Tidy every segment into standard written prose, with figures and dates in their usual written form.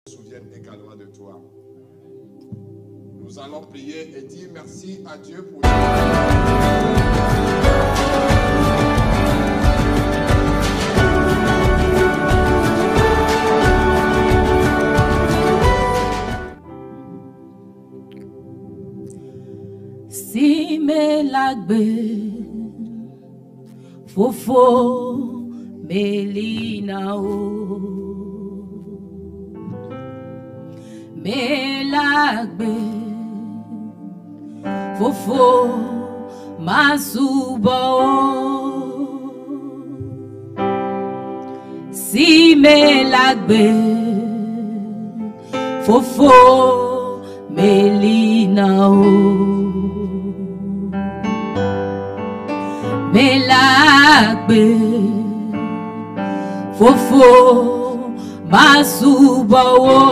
souvienne également de toi. Nous allons prier et dire merci à Dieu pour si me lagbe fofo melina o me lagbe fofo masubo si me lagbe fofo melina o me lagbe fofo masubo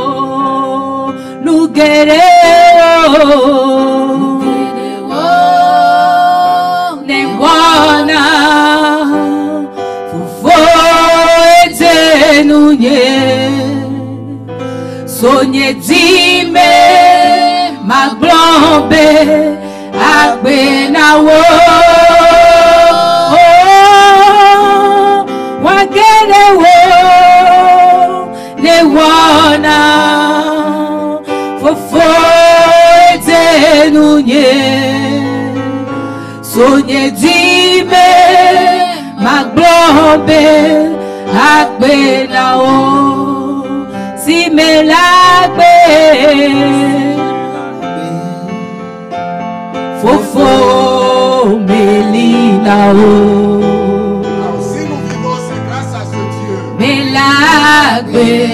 lugere ne wana fofo etenunye sonye dime maglombe agbe nawo wana fofo etenunye sonye dime maglombe agbe nao si me lagbe fofo melina o. Si nous vivons, c'est grâce à ce Dieu. Me lagbe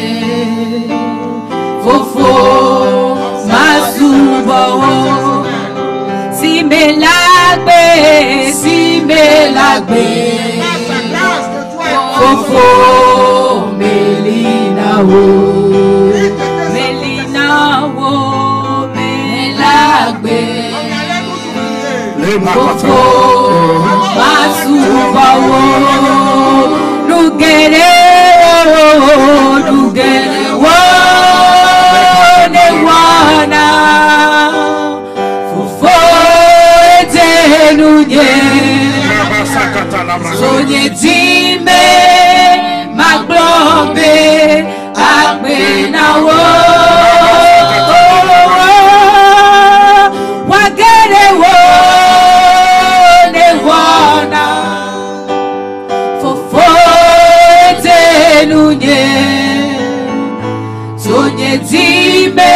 fofo masubo si me lagbe fofo melina wo me lagbe fofo masubo lugere wana fofo etenunye sonye dime maglombe agbe nawo wagere wo ne wana fofo etenunye sonye dime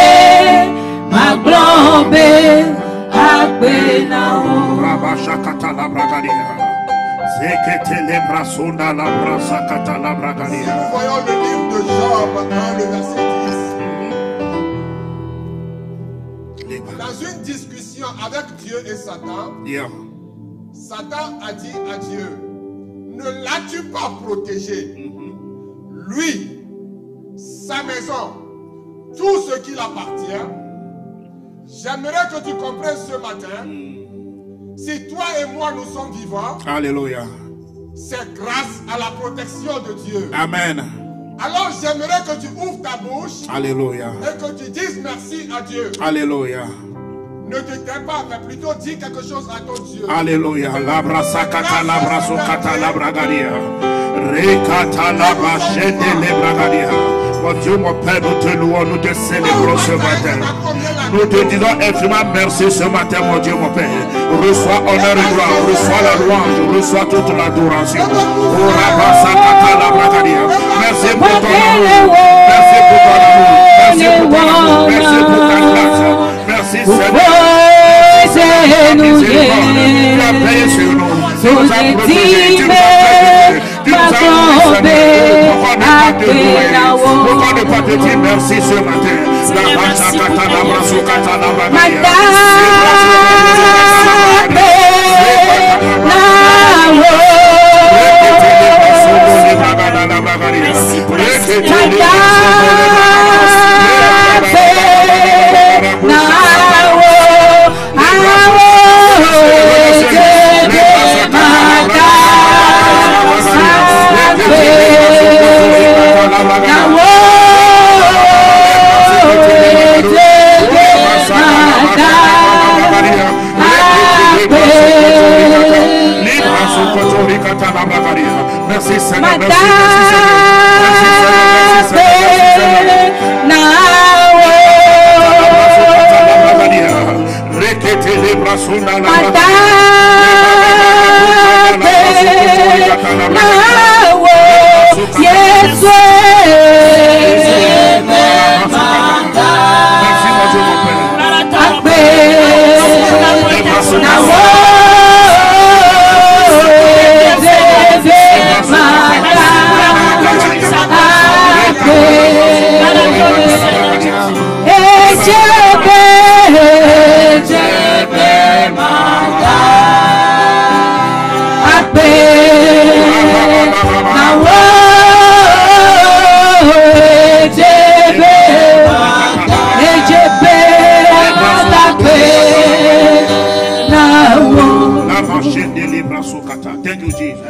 maglombe agbe nawo rabashakata la bragadia zekete le brasunda la brasakata la bragadia. Nous voyons le livre de Job dans le verset 10. Dans une discussion avec Dieu et Satan, Satan a dit à Dieu: ne l'as-tu pas protégé? Lui, sa maison, tout ce qui l'appartient. J'aimerais que tu comprennes ce matin, si toi et moi nous sommes vivants, alléluia, c'est grâce à la protection de Dieu. Amen. Alors j'aimerais que tu ouvres ta bouche, alléluia, et que tu dises merci à Dieu. Alléluia. Ne te tais pas, mais plutôt dis quelque chose à ton Dieu. Alléluia. La brasakata la brasokata la bragadia. Rekata la brachete le bragadia. Mon Dieu, mon Père, nous te louons, nous te célébrons ce matin. Nous te disons infiniment merci ce matin, mon Dieu, mon Père. Reçois honneur et gloire, reçois la louange, reçois toute l'adoration. Merci pour ton amour, merci pour ton amour, merci pour ton amour, merci pour ta grâce. Merci Seigneur. Tu as payé sur nous. Tu nous as protégés, tu nous as protégés. Pourquoi ne pas te dire merci ce matin? Merci Seigneur, Mata merci Thank you, Jesus.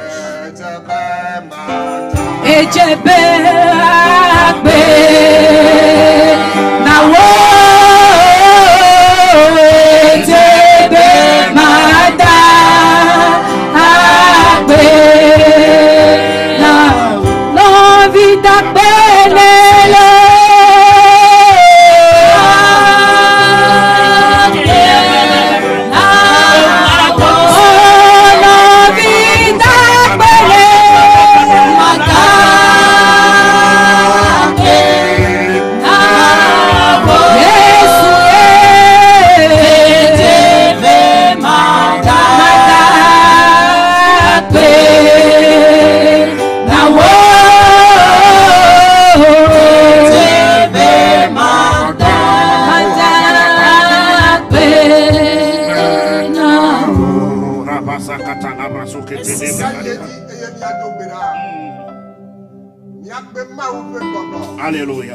Alléluia.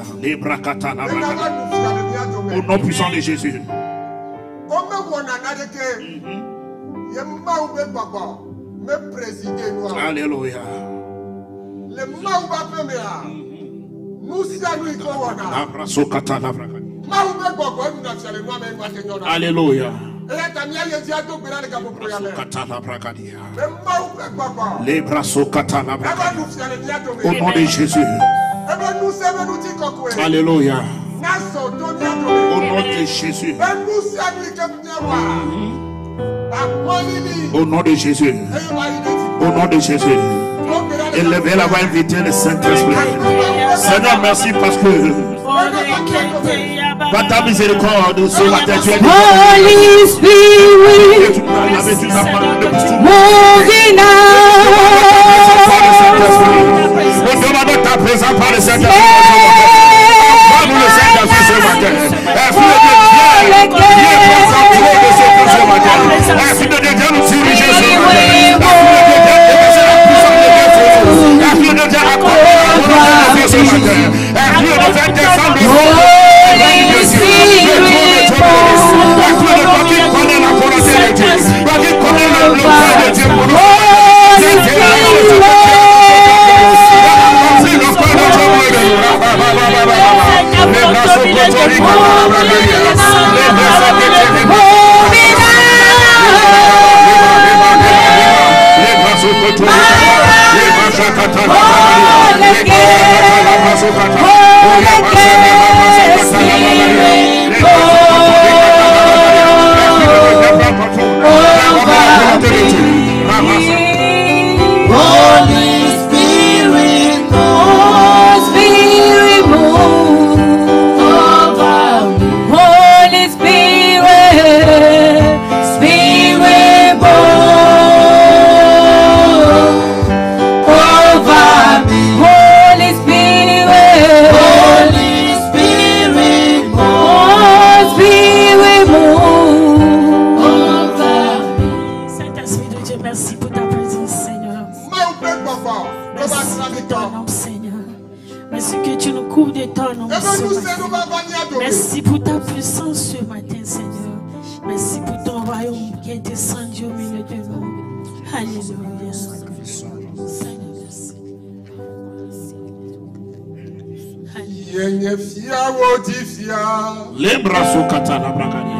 Au nom puissant de Jésus. Alléluia. Alléluia. Les bras au nom de Jésus. Alléluia. Au nom de Jésus. Au nom de Jésus. Au nom de Jésus. Élevez la voix, invitez le Saint-Esprit. Seigneur, merci parce que par ta miséricorde sur la terre, tu es Holy Spirit, moving nous demandons ta présence par le Saint-Esprit. Nous le Saint-Esprit ce matin. Esprit de Dieu, viens prendre contrôle de ce que ce matin. Esprit de Dieu, nous diriger ce matin. Esprit de Dieu, déverser la puissance de Dieu sur nous. Esprit de Dieu, accompagner la volonté de Dieu ce matin. Esprit de Dieu, descendre le ciel. Esprit de Dieu, qui connaît la volonté de Dieu, qui connaît le plan de Dieu pour nous. Merci pour ta puissance ce matin, Seigneur. Merci pour ton royaume qui est descendu au milieu de nous. Alléluia. Seigneur, merci. Les bras sous katana bragadia.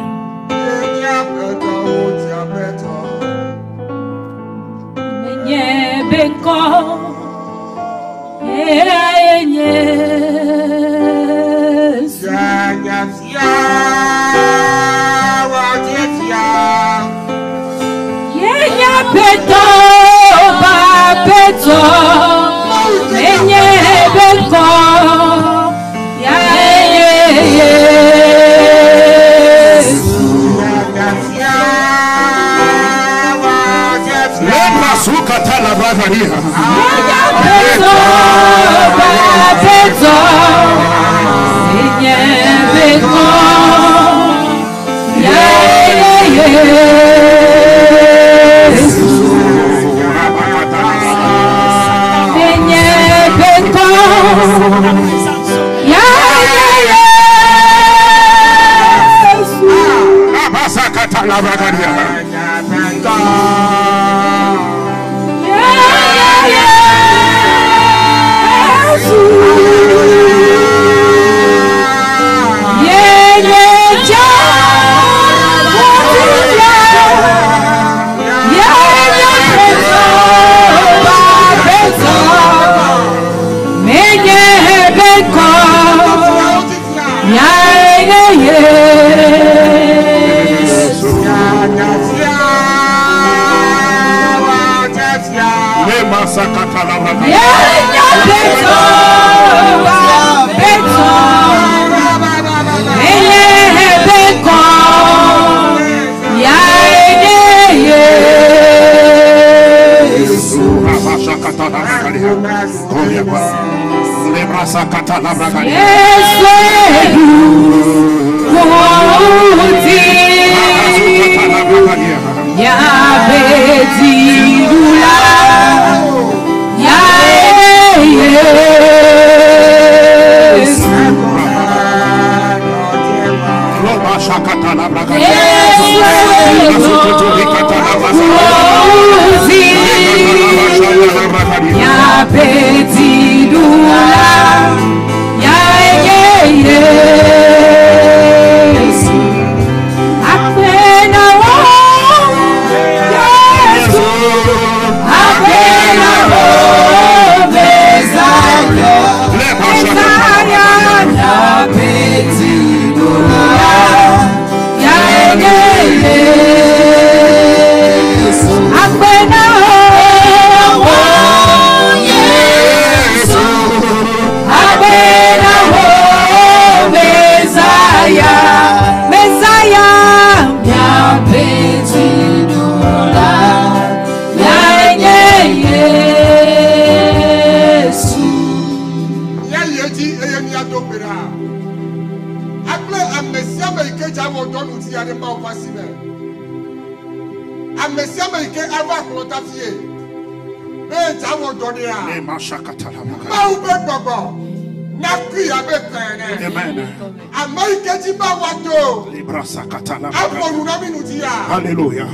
Alléluia.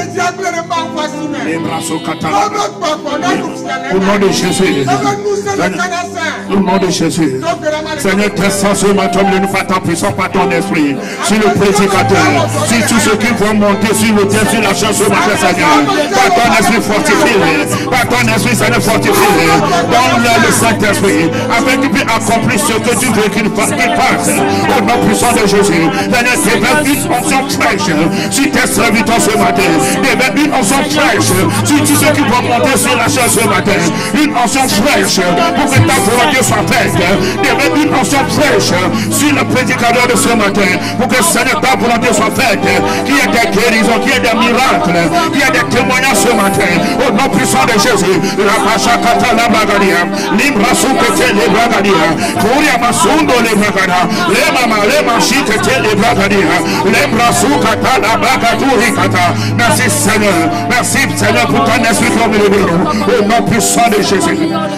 Au nom de Jésus. Au nom de Jésus. Seigneur, descends ce matin, nous faisons ta puissance par ton esprit. Sur le prédicateur, sur tous ceux qui vont monter sur le terre, sur la chaise ce matin, Seigneur. Par ton esprit fortifié. Par ton esprit, Seigneur, fortifié. Donne-leur le Saint-Esprit. Afin qu'il puisse accomplir ce que tu veux qu'il fasse. Au nom puissant de Jésus. Seigneur, déverse une onction fraîche sur tes serviteurs ce matin. Déverse une onction fraîche sur tous ceux qui vont monter sur la chaise ce matin. Une onction fraîche pour que ta volonté soit faite. Déverse une onction fraîche sur le prédicateur de ce matin. Pour que Seigneur, ta volonté soit faite. Qu'il y ait des guérisons, qu'il y ait des miracles, qu'il y ait des témoignages ce matin. Au nom puissant de Jésus. La Pachakata la Bragadia. Libra Soukete le Bragadia. Kouria Masundo le Bragada. Le Mama le Machikete le Bragadia. Le Brasukata la Bragaturikata. Merci Seigneur. Merci Seigneur pour ton esprit comme le bureau. Au nom puissant de Jésus.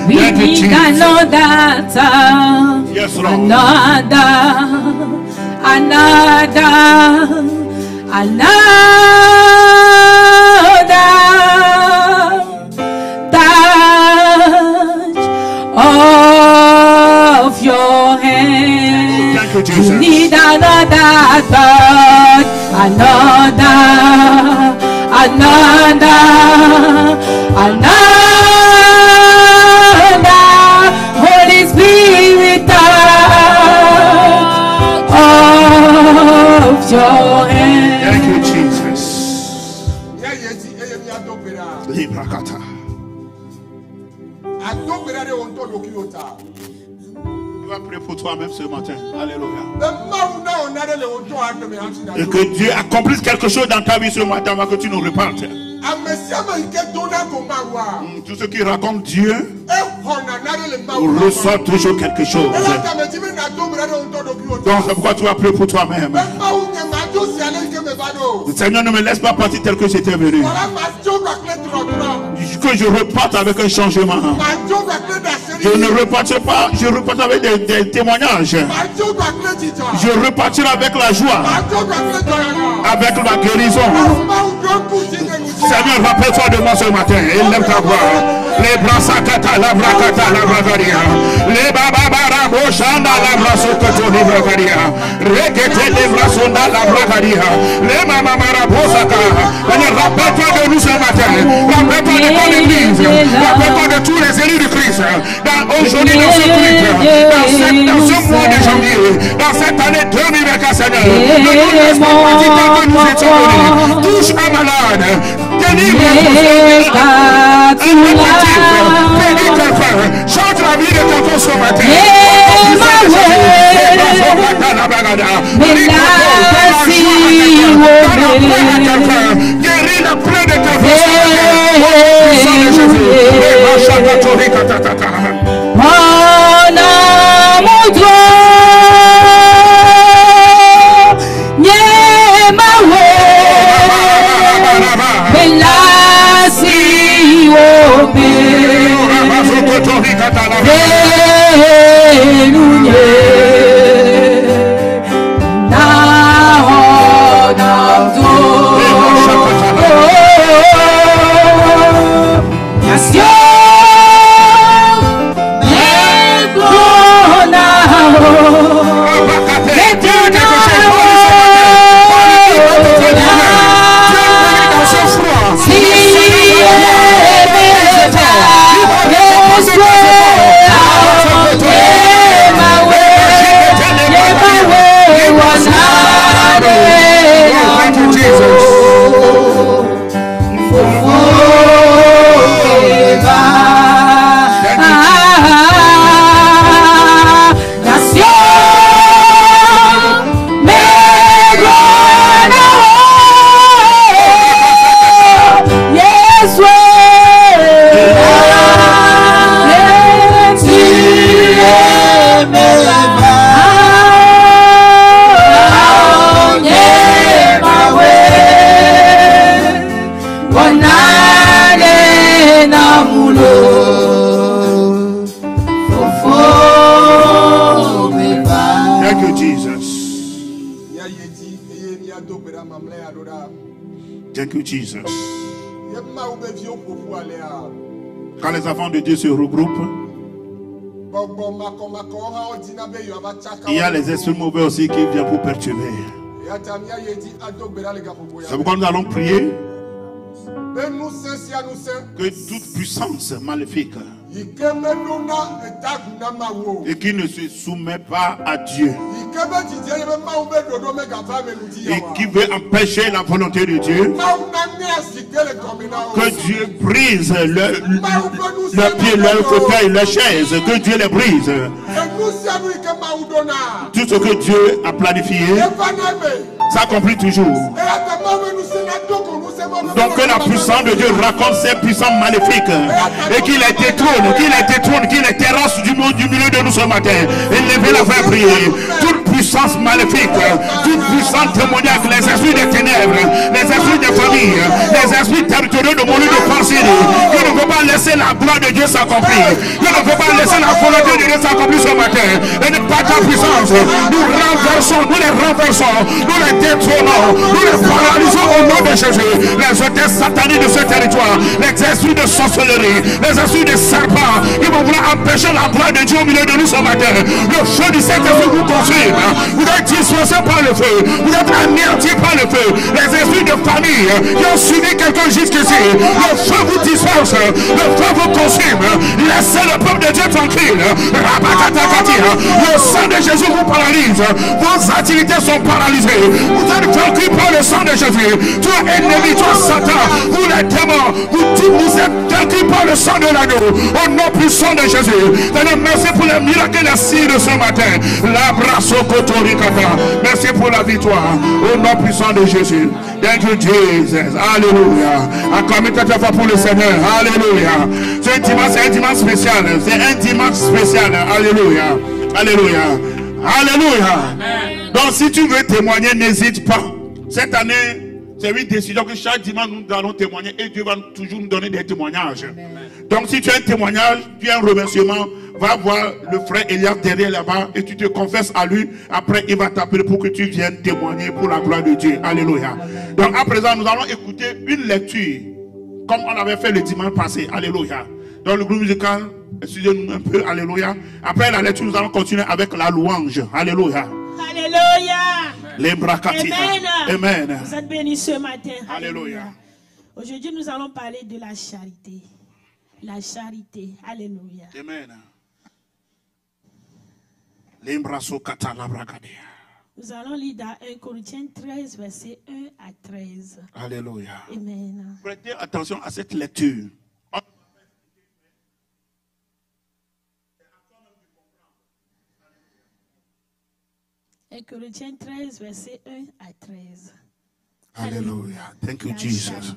Yes, Lord. Of your hand. Thank you, Jesus. We need another touch, another lift your hand. Thank you, Jesus. Librakata. Tu vas prier pour toi-même ce matin. Alléluia. Et que Dieu accomplisse quelque chose dans ta vie ce matin avant que tu nous repartes. Tous ceux qui racontent Dieu ressortent toujours quelque chose. Donc c'est pourquoi tu vas prier pour toi-même. Le Seigneur ne me laisse pas partir tel que j'étais venu. Que je reparte avec un changement. Je ne repartirai pas, je repartirai avec des témoignages. Je repartirai avec la joie, avec la guérison. Seigneur, rappelle-toi de moi ce matin. Élève ta voix. Les bras sakata, la brakata, la bragaria. Les bababara, boshanda, la brasokoto, la bragaria. Rekete, les brasonda, la bragaria. Les mamamara, bosaka. Rappelle-toi de nous ce matin. Rappelle-toi de ton église. Rappelle-toi de tous les élus du Christ. Aujourd'hui, dans ce culte, dans ce mois de janvier, dans cette année 2024, Seigneur, ne nous laisse pas partir tant que nous étions venus. Touche un malade. Délivre chante la vie de quelqu'un ce matin. Guéris la plaie de ta vie. Thank you, Jesus. Quand les enfants de Dieu se regroupent, il y a les esprits mauvais aussi qui viennent pour perturber. C'est pourquoi nous allons prier que toute puissance maléfique et qui ne se soumet pas à Dieu et qui veut empêcher la volonté de Dieu, que Dieu brise leur pied, leur fauteuil, leur chaise, que Dieu les brise. Tout ce que Dieu a planifié s'accomplit toujours. Donc que la puissance de Dieu raconte ces puissances maléfiques et qu'il les détrône, qu'il les terrasse du milieu de nous ce matin. Et levez la main, prier. Toute puissance maléfique, toute puissance démoniaque, les esprits des ténèbres, les esprits des familles, les esprits territoriaux de mon lieu de pensée, qui ne peut pas laisser la gloire de Dieu s'accomplir, qui ne peut pas laisser la volonté de Dieu s'accomplir ce matin. Et ne pas ta puissance, nous renversons, nous les renversons, nous les détrônons, nous les paralysons au nom de Jésus. Les hôtels sataniques de ce territoire, les esprits de sorcellerie, les esprits de serpents, qui vont vouloir empêcher la gloire de Dieu au milieu de nous ce matin. Le feu du Saint-Esprit vous consume, vous êtes dispersés débarrassés par le feu. Vous êtes anéantis par le feu. Les esprits de famille qui ont suivi quelqu'un jusqu'ici, le feu vous disperse, le feu vous consume. Laissez le peuple de Dieu tranquille. Le sang de Jésus vous paralyse. Vos activités sont paralysées. Vous êtes vaincus par le sang de Jésus. Toi ennemi, toi Satan, vous les démons, vous êtes vaincus par le sang de l'agneau. Au nom puissant de Jésus. Merci pour les miracles de ce matin. Merci pour la victoire. Au nom puissant de Jésus. Thank you, Jesus. Alléluia. Encore une fois pour le Seigneur. Alléluia. C'est un dimanche spécial. C'est un dimanche spécial. Alléluia. Alléluia. Alléluia. Donc si tu veux témoigner, n'hésite pas. Cette année, c'est une décision que chaque dimanche nous allons témoigner et Dieu va toujours nous donner des témoignages. Amen. Donc si tu as un témoignage, tu as un remerciement, va voir le frère Eliab derrière là-bas et tu te confesses à lui. Après il va t'appeler pour que tu viennes témoigner pour la gloire de Dieu. Alléluia. Amen. Donc à présent nous allons écouter une lecture comme on avait fait le dimanche passé. Alléluia. Dans le groupe musical, excusez-nous un peu. Alléluia. Après la lecture nous allons continuer avec la louange. Alléluia. Alléluia. Amen. Amen. Vous êtes bénis ce matin. Alléluia. Aujourd'hui, nous allons parler de la charité. La charité. Alléluia. Amen. Nous allons lire dans 1 Corinthiens 13, verset 1 à 13. Alléluia. Amen. Prêtez attention à cette lecture. 1 Corinthiens 13, verset 1 à 13. Alléluia. Thank you, Jesus.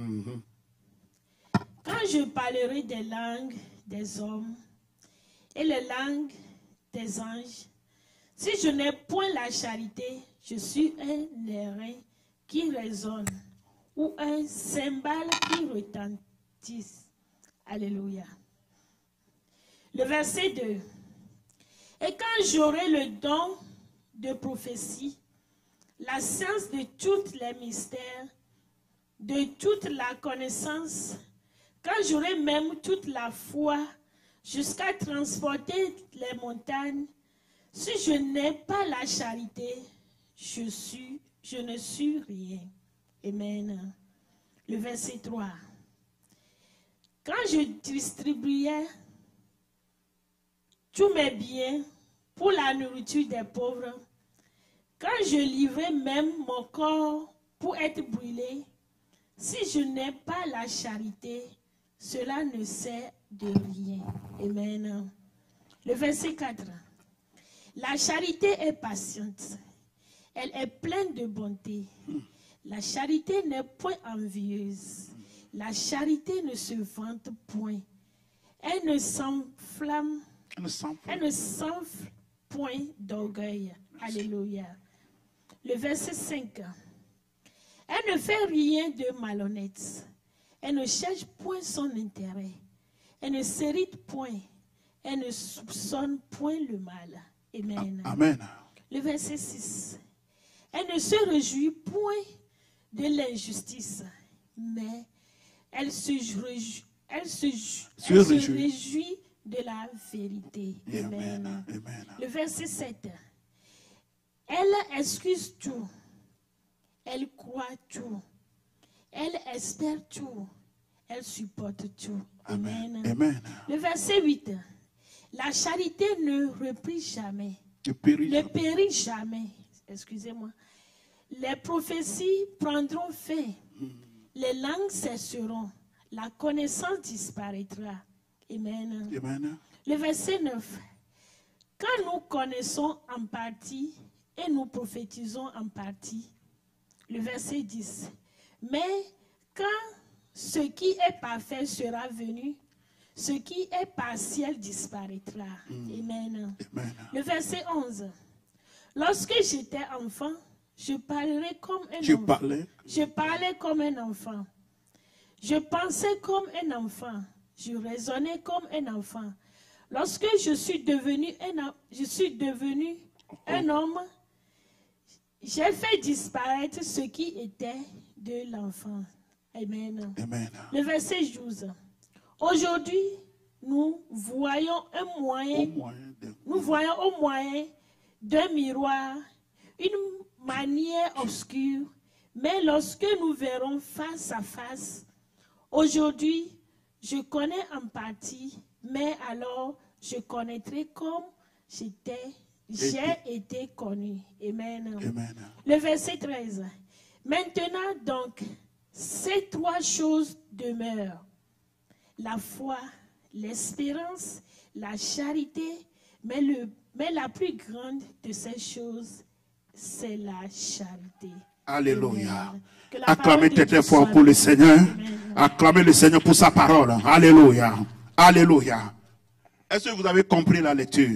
Quand je parlerai des langues des hommes et les langues des anges, si je n'ai point la charité, je suis un airain qui résonne ou un cymbale qui retentisse. Alléluia. Le verset 2. Et quand j'aurai le don de prophétie, la science de tous les mystères, de toute la connaissance, quand j'aurai même toute la foi jusqu'à transporter les montagnes, si je n'ai pas la charité, je ne suis rien. Amen. Le verset 3. Quand je distribuais tous mes biens pour la nourriture des pauvres, quand je livrais même mon corps pour être brûlé, si je n'ai pas la charité, cela ne sert de rien. Amen. Le verset 4. La charité est patiente. Elle est pleine de bonté. La charité n'est point envieuse. La charité ne se vante point. Elle ne s'enflamme. Elle ne s'enfle point d'orgueil. Alléluia. Le verset 5. Elle ne fait rien de malhonnête. Elle ne cherche point son intérêt. Elle ne s'irrite point. Elle ne soupçonne point le mal. Amen. Amen. Le verset 6. Elle ne se réjouit point de l'injustice, mais elle se réjouit de la vérité. Amen. Amen. Le verset 7. Elle excuse tout. Elle croit tout. Elle espère tout. Elle supporte tout. Amen. Amen. Le verset 8. La charité ne reprit jamais. Ne périt jamais. Excusez-moi. Les prophéties prendront fin. Les langues cesseront. La connaissance disparaîtra. Amen. Amen. Le verset 9. Quand nous connaissons en partie et nous prophétisons en partie. Le verset 10. Mais quand ce qui est parfait sera venu, ce qui est partiel disparaîtra. Amen. Amen. Le verset 11. Lorsque j'étais enfant, je parlerais comme un enfant. Je parlais comme un enfant. Je pensais comme un enfant. Je raisonnais comme un enfant. Lorsque je suis devenu un homme, j'ai fait disparaître ce qui était de l'enfant. Amen. Amen. Le verset 12. Aujourd'hui, nous voyons au moyen d'un miroir une manière obscure, mais lorsque nous verrons face à face, aujourd'hui, je connais en partie, mais alors je connaîtrai comme j'ai été connu. Amen. Amen. Le verset 13. Maintenant donc, ces trois choses demeurent. La foi, l'espérance, la charité, mais la plus grande de ces choses, c'est la charité. Alléluia. Acclamez très fort pour le Seigneur. Acclamez le Seigneur pour sa parole. Alléluia. Alléluia. Est-ce que vous avez compris la lecture?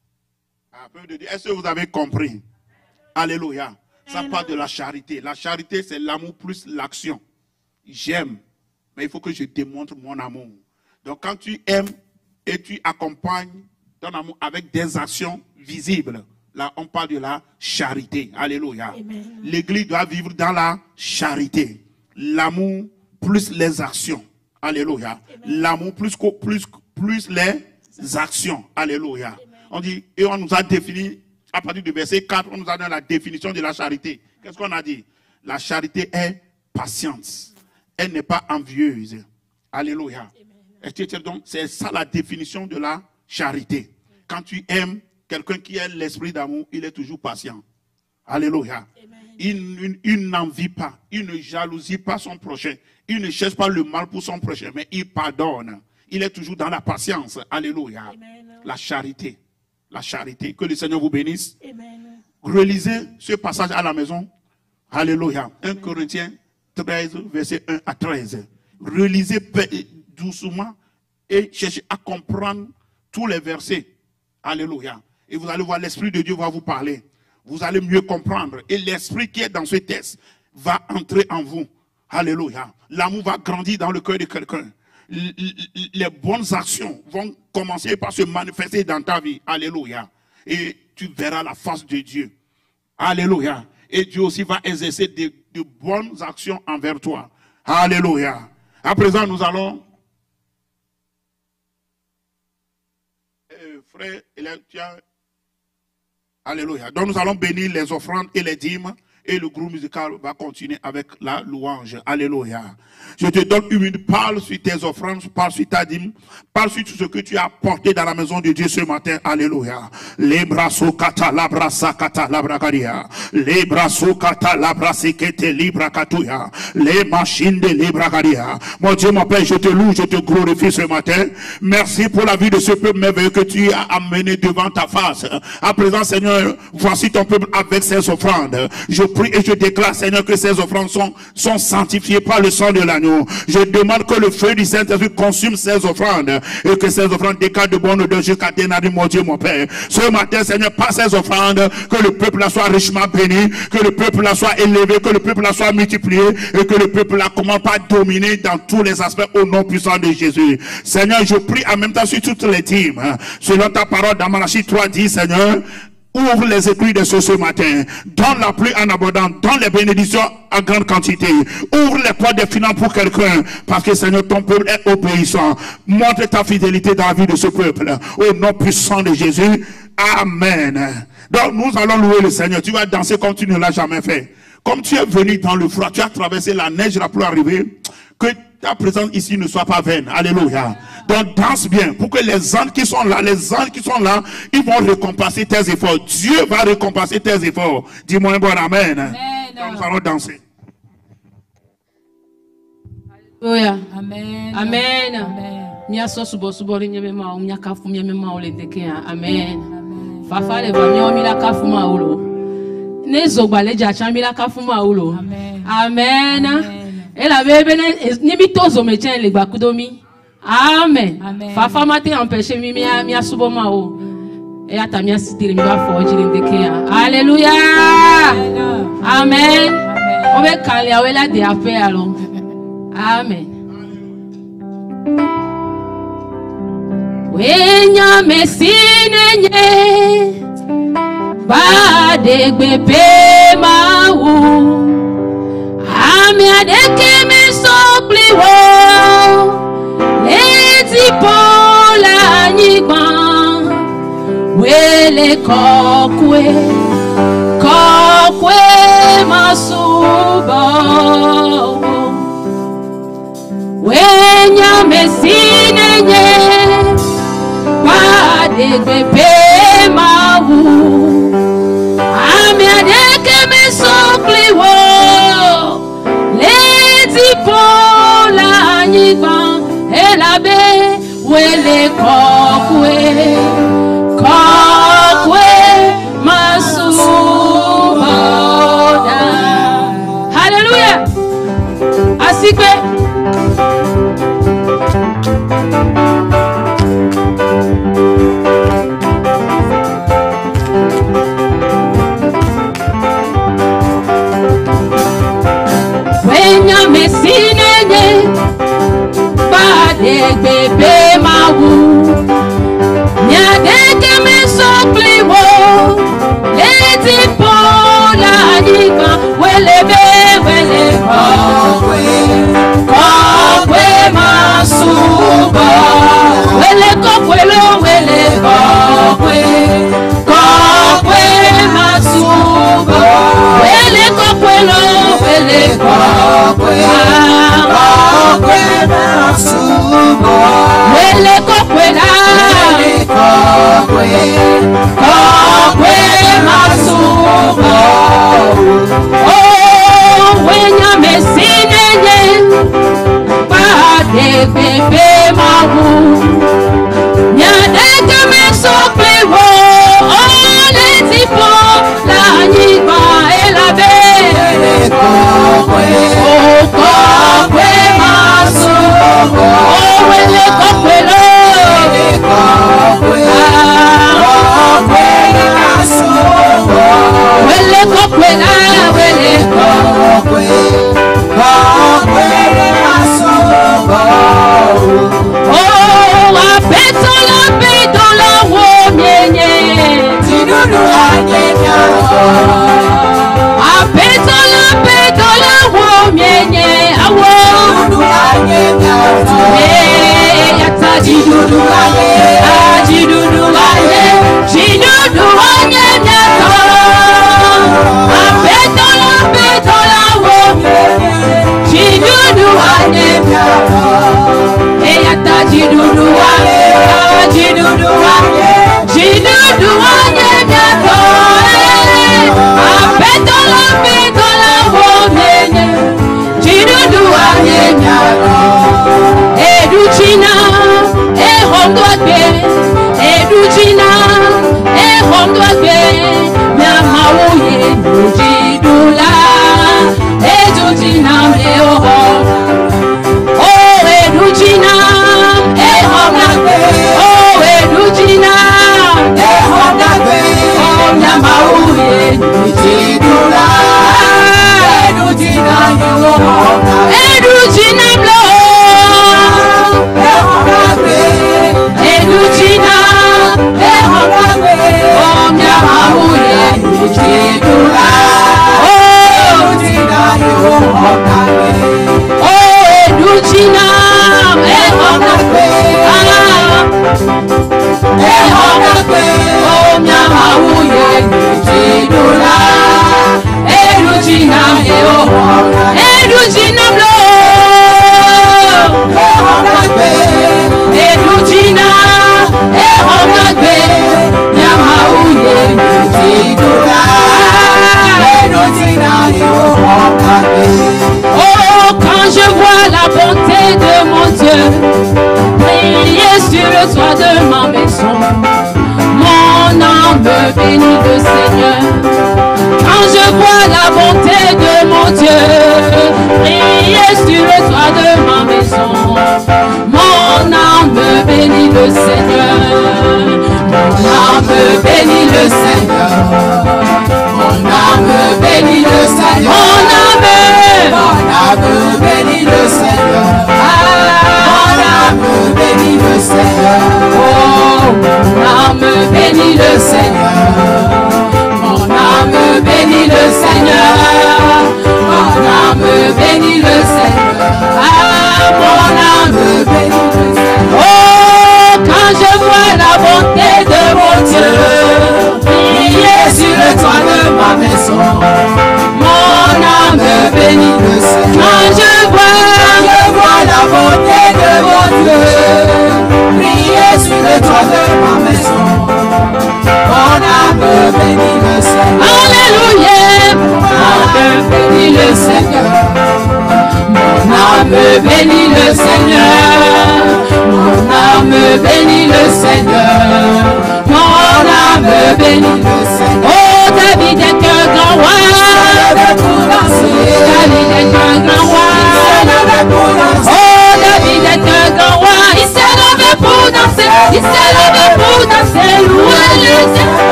Est-ce que vous avez compris? Alléluia. Ça parle de la charité. La charité, c'est l'amour plus l'action. J'aime, mais il faut que je démontre mon amour. Donc quand tu aimes et tu accompagnes ton amour avec des actions visibles, là on parle de la charité. Alléluia. L'église doit vivre dans la charité. L'amour plus les actions. Alléluia. L'amour plus les actions. Alléluia. On dit, et on nous a défini, à partir du verset 4, on nous a donné la définition de la charité. Qu'est-ce qu'on a dit? La charité est patience. Elle n'est pas envieuse. Alléluia. Donc, c'est ça la définition de la charité. Quand tu aimes quelqu'un qui a l'esprit d'amour, il est toujours patient. Alléluia. Il n'envie pas, il ne jalousie pas son prochain. Il ne cherche pas le mal pour son prochain, mais il pardonne. Il est toujours dans la patience. Alléluia. La charité. La charité. Que le Seigneur vous bénisse. Amen. Relisez ce passage à la maison. Alléluia. 1 Corinthiens 13, verset 1 à 13. Relisez doucement et cherchez à comprendre tous les versets. Alléluia. Et vous allez voir, l'Esprit de Dieu va vous parler. Vous allez mieux comprendre. Et l'Esprit qui est dans ce texte va entrer en vous. Alléluia. L'amour va grandir dans le cœur de quelqu'un. Les bonnes actions vont commencer par se manifester dans ta vie. Alléluia. Et tu verras la face de Dieu. Alléluia. Et Dieu aussi va exercer de bonnes actions envers toi. Alléluia. À présent, nous allons... frère, alléluia. Donc nous allons bénir les offrandes et les dîmes. Et le groupe musical va continuer avec la louange. Alléluia. Je te donne une minute. Parle sur tes offrandes, parle sur ta dîme, parle sur tout ce que tu as apporté dans la maison de Dieu ce matin. Alléluia. Les brasso kata la brasa kata la bragaria. Les brasso kata la brasikete libra katuya. Les machines de libragaria. Mon Dieu, mon Père, je te loue, je te glorifie ce matin. Merci pour la vie de ce peuple merveilleux que tu as amené devant ta face. À présent, Seigneur, voici ton peuple avec ses offrandes. Je prie et je déclare, Seigneur, que ces offrandes sont sanctifiées par le sang de l'agneau. Je demande que le feu du Saint-Esprit consume ces offrandes et que ces offrandes décalent de bonne odeur jusqu'à Ténari, mon Dieu, mon Père. Ce matin, Seigneur, par ces offrandes, que le peuple là soit richement béni, que le peuple là soit élevé, que le peuple là soit multiplié et que le peuple là commence pas à dominer dans tous les aspects au nom puissant de Jésus. Seigneur, je prie en même temps sur toutes les dîmes. Selon ta parole dans Malachie 3:10, Seigneur, ouvre les écluses de ce matin. Donne la pluie en abondance. Donne les bénédictions en grande quantité. Ouvre les portes des finances pour quelqu'un. Parce que Seigneur, ton peuple est obéissant. Montre ta fidélité dans la vie de ce peuple. Au nom puissant de Jésus. Amen. Donc nous allons louer le Seigneur. Tu vas danser comme tu ne l'as jamais fait. Comme tu es venu dans le froid, tu as traversé la neige là pour arriver. Que ta présence ici ne soit pas vaine. Alléluia. Donc danse bien pour que les anges qui sont là, ils vont récompenser tes efforts. Dieu va récompenser tes efforts. Dis-moi un bon amen. Amen. Donc nous allons danser. Alléluia. Amen. Amen. Amen. Fafa le va mi la kafuma ulo. Nezo baleja chambi la kafuma ulo. Amen. Et la bébé ni bitozo metien le bakudomi. Amen. Fafa mate empêché mi asubo mao. Et atamia sitiri mi va foji ndekea. Alléluia. Amen. On va caler awela de ape alors. Amen. Wenya mesine nye ba de gbepe mawu. Ami adeke me sopliwo. Leti pola nyigban wele kokwe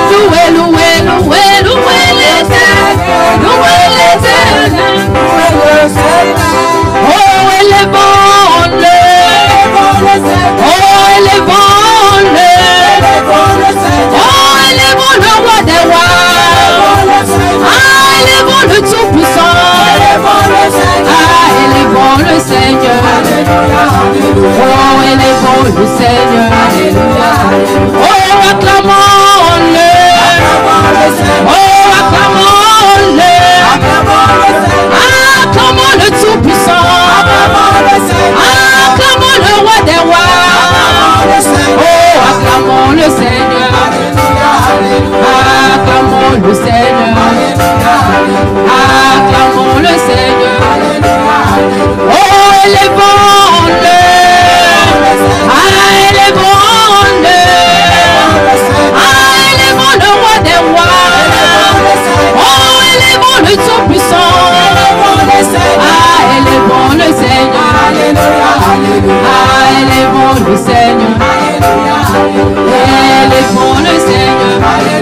louez, louez, louez, louez l'Éternel, louez l'Éternel. Oh, élevons-le, oh, élevons-le, oh, élevons le roi des rois, ah, élevons le tout-puissant, ah, élevons le Seigneur, oh, élevons le Seigneur, oh, acclamons-le, oh, acclamons-le, acclamons le tout-puissant, acclamons le roi des rois, oh, acclamons le Seigneur, acclamons le Seigneur, acclamons le Seigneur, oh, élevons-le, élevons-le, élevons le roi des rois, oh, élevons le tout-puissant, élevons le Seigneur, élevons le Seigneur, élevons le Seigneur,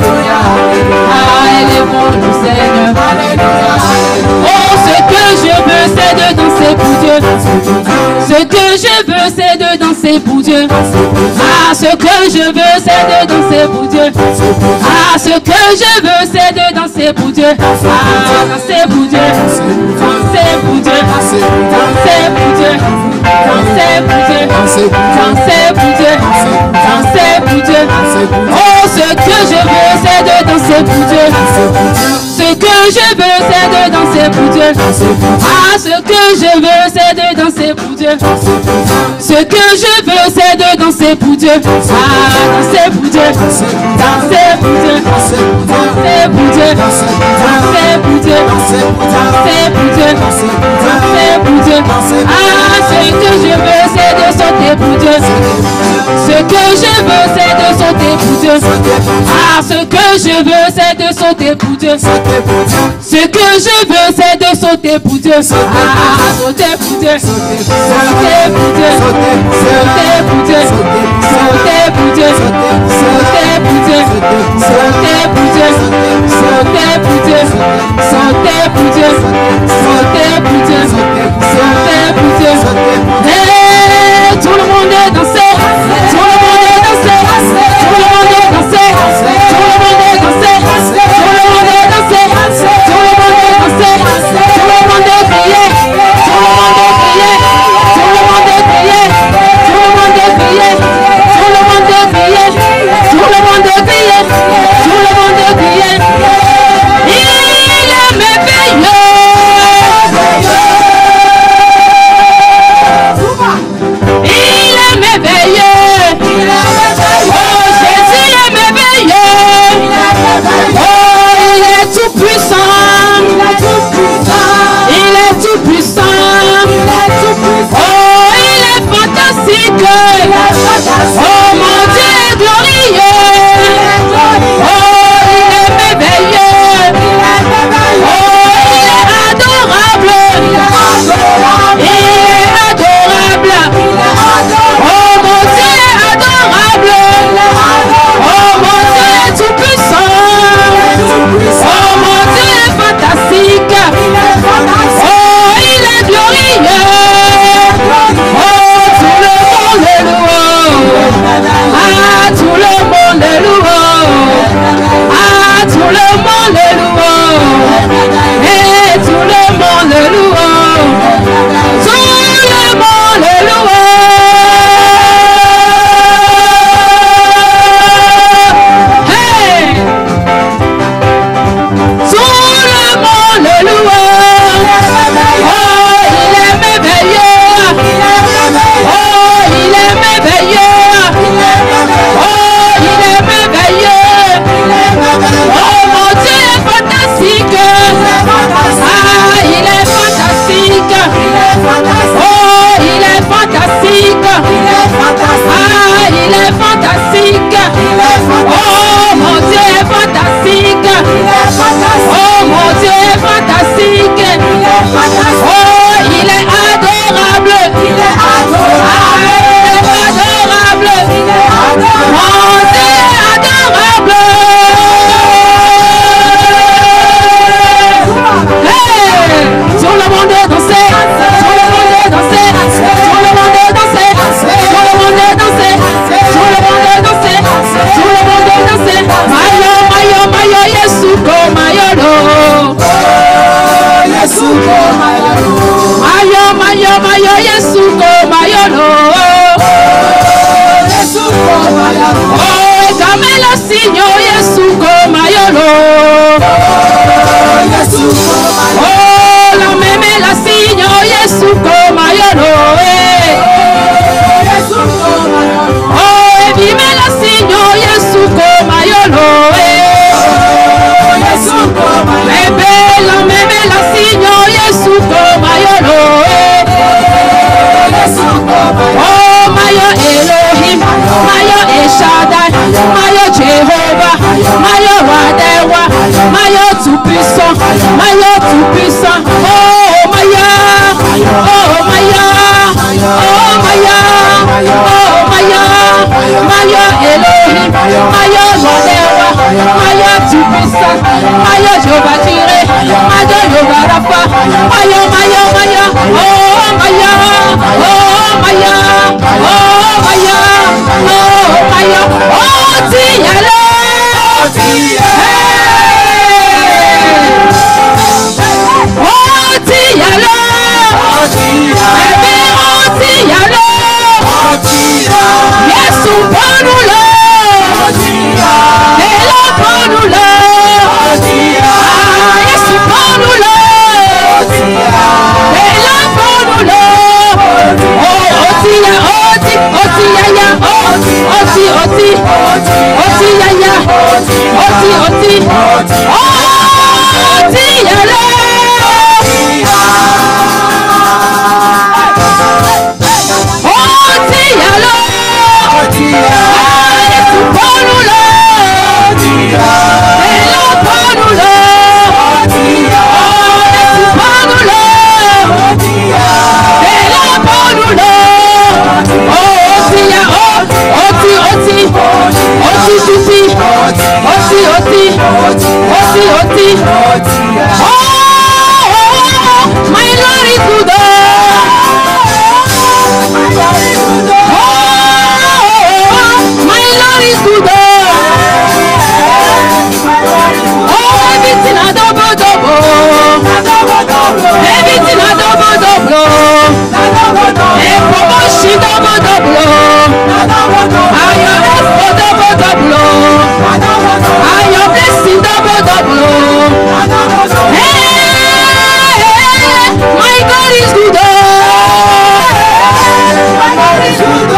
élevons le Seigneur. Oh, ce que je veux, c'est de danser pour Dieu. Ce que je veux, c'est de danser pour Dieu. Ah, ce que je veux, c'est de danser pour Dieu. Ah, ce que je veux, c'est de danser pour Dieu. Ah, danser pour Dieu. Danser pour Dieu. Danser pour Dieu. Danser pour Dieu. Danser pour Dieu. Danser pour Dieu. Oh, ce que je veux, c'est de danser pour Dieu. Ce que je veux, c'est de danser pour Dieu. Ah, ce que je veux, c'est de danser pour Dieu. Ce que je veux, c'est de danser pour Dieu. Ah, danser pour Dieu. Danser pour Dieu. Danser pour Dieu. Danser pour Dieu. Danser pour Dieu. Danser pour Dieu. Ah, ce que je veux, c'est de sauter pour Dieu. Ce que je veux, c'est de sauter pour Dieu. Ah, ce que je veux, c'est de sauter pour Dieu. Ce que je veux, c'est de sauter pour Dieu. Ah, sauter pour Dieu. Sauter pour Dieu. Sauter pour Dieu. Sauter pour Dieu. Sauter pour Dieu. Sauter pour Dieu. Sauter pour Dieu. Sauter pour Dieu. Sauter pour Dieu. Sauter pour Dieu. Hey, tout le monde est dansé. Tout le monde est dansé. Tout le monde est dansé. Tout le monde est dansé. Tout le monde est dansé. Tout le monde est dansé. Tout le monde est crié. Tout le monde est crié. Tout le monde est crié. Tout le monde est crié. Tout le monde est crié. Tout le sinyo Yesu koma yolo. Oh, la meme la sinyo Yesu koma yolo. Oh, ebime la sinyo Yesu koma yolo. Ebe la meme la sinyo Yesu koma yolo. Oh, Mayo Elohim, Mayo Eshadai, Mayo Jehovah, Mayo Wadewa, Mayo tout-puissant, Mayo tout-puissant. Oh, Maya, oh, Maya, oh, Maya, oh, Maya, Mayo Elohim, Mayo Wadewa, Mayo tout-puissant, Mayo Jehovah Jireh, Mayo Jehovah Rapha, Mayo, Mayo, Mayo, oh, Maya, oh, Maya, oh, Maya, oh, Maya, oh, Tiala, oh, Tiala, oh, Tiala, oh, Tiala, yes, Upanulo, hello, Panulo, yes, Upanulo, hello, Panulo. My Lord is good. My Lord is good. Oh, everything a double double. Everything a double double. A promotion double double. And your health for double double. And your blessing double double. Hey, my God is good. My God is good.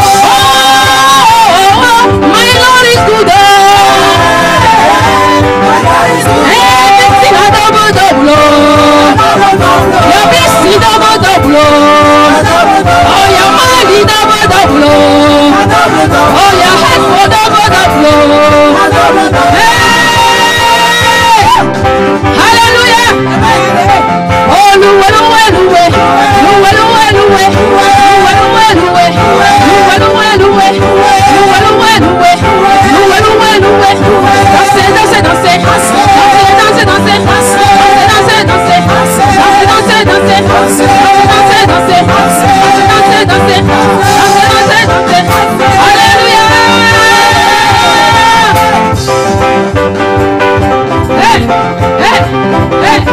Oh, my Lord is good. Everything a double double. Your blessing double double. Oh, your money double double. Oh, your health for double double. Hey, hallelujah. Oh, luwe luwe luwe, luwe luwe luwe, luwe luwe luwe, luwe luwe luwe, luwe luwe luwe, luwe luwe luwe. Dansez, dansez, dansez, dansez, dansez, dansez, dansez, dansez, dansez, dansez, dansez, dansez, dansez, dansez, dansez, dansez, dansez, dansez. Alléluia. Hey, hey, hey.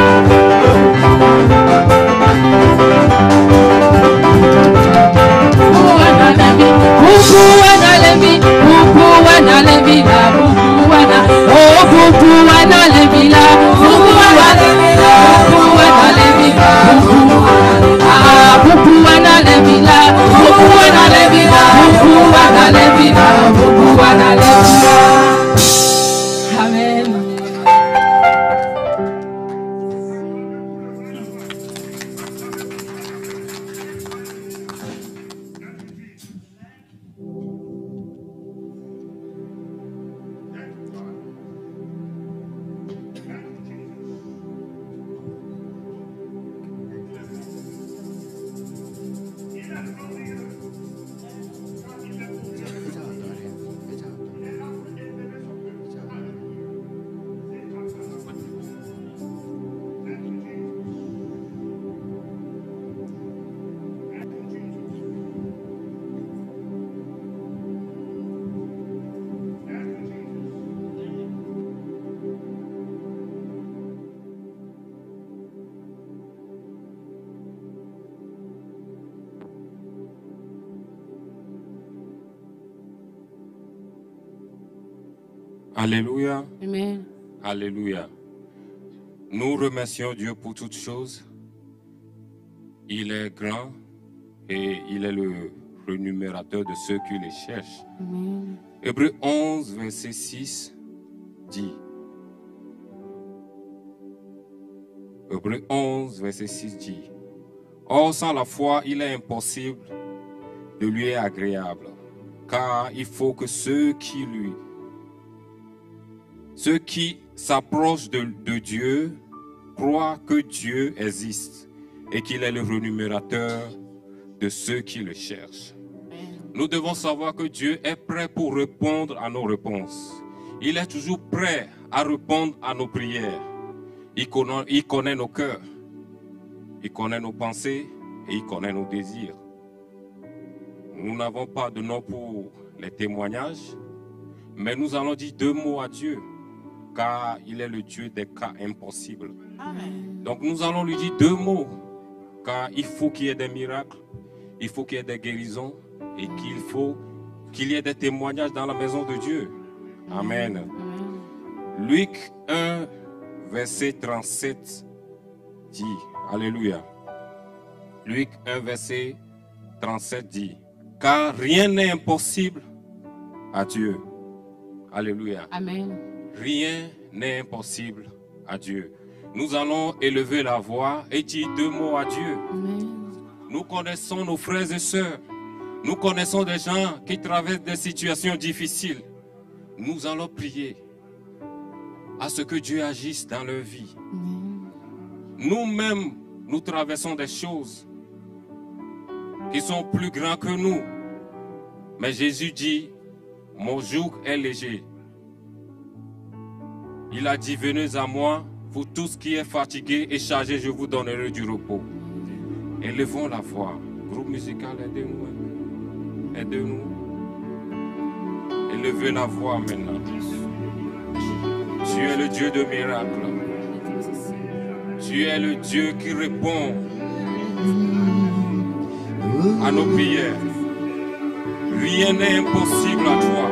Amen. Alléluia. Amen. Alléluia. Nous remercions Dieu pour toutes choses. Il est grand et il est le rémunérateur de ceux qui les cherchent. Amen. Hébreux 11, verset 6 dit. Hébreux 11, verset 6 dit. Or, sans la foi, il est impossible de lui être agréable, car il faut que ceux qui s'approchent de Dieu croient que Dieu existe et qu'il est le rémunérateur de ceux qui le cherchent. Nous devons savoir que Dieu est prêt pour répondre à nos réponses. Il est toujours prêt à répondre à nos prières. Il connaît nos cœurs, il connaît nos pensées et il connaît nos désirs. Nous n'avons pas de nom pour les témoignages, mais nous allons dire 2 mots à Dieu, car il est le Dieu des cas impossibles. Amen. Donc nous allons lui dire 2 mots, car il faut qu'il y ait des miracles, il faut qu'il y ait des guérisons et qu'il faut qu'il y ait des témoignages dans la maison de Dieu. Amen. Amen. Luc 1, verset 37 dit, Alléluia. Luc 1, verset 37 dit, car rien n'est impossible à Dieu. Alléluia. Amen. Rien n'est impossible à Dieu. Nous allons élever la voix et dire 2 mots à Dieu. Amen. Nous connaissons nos frères et sœurs. Nous connaissons des gens qui traversent des situations difficiles. Nous allons prier à ce que Dieu agisse dans leur vie. Nous-mêmes, nous traversons des choses qui sont plus grands que nous. Mais Jésus dit, mon joug est léger. Il a dit, venez à moi, vous tous qui êtes fatigués et chargés, je vous donnerai du repos. Élevons la voix. Groupe musical, aidez-nous. Aidez-nous. Élevez la voix maintenant. Tu es le Dieu de miracles. Tu es le Dieu qui répond à nos prières. Rien n'est impossible à toi.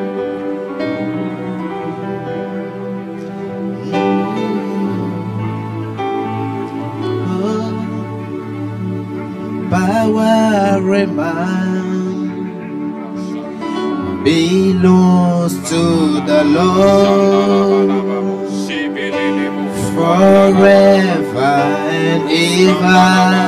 Power and might belongs to the Lord forever and ever.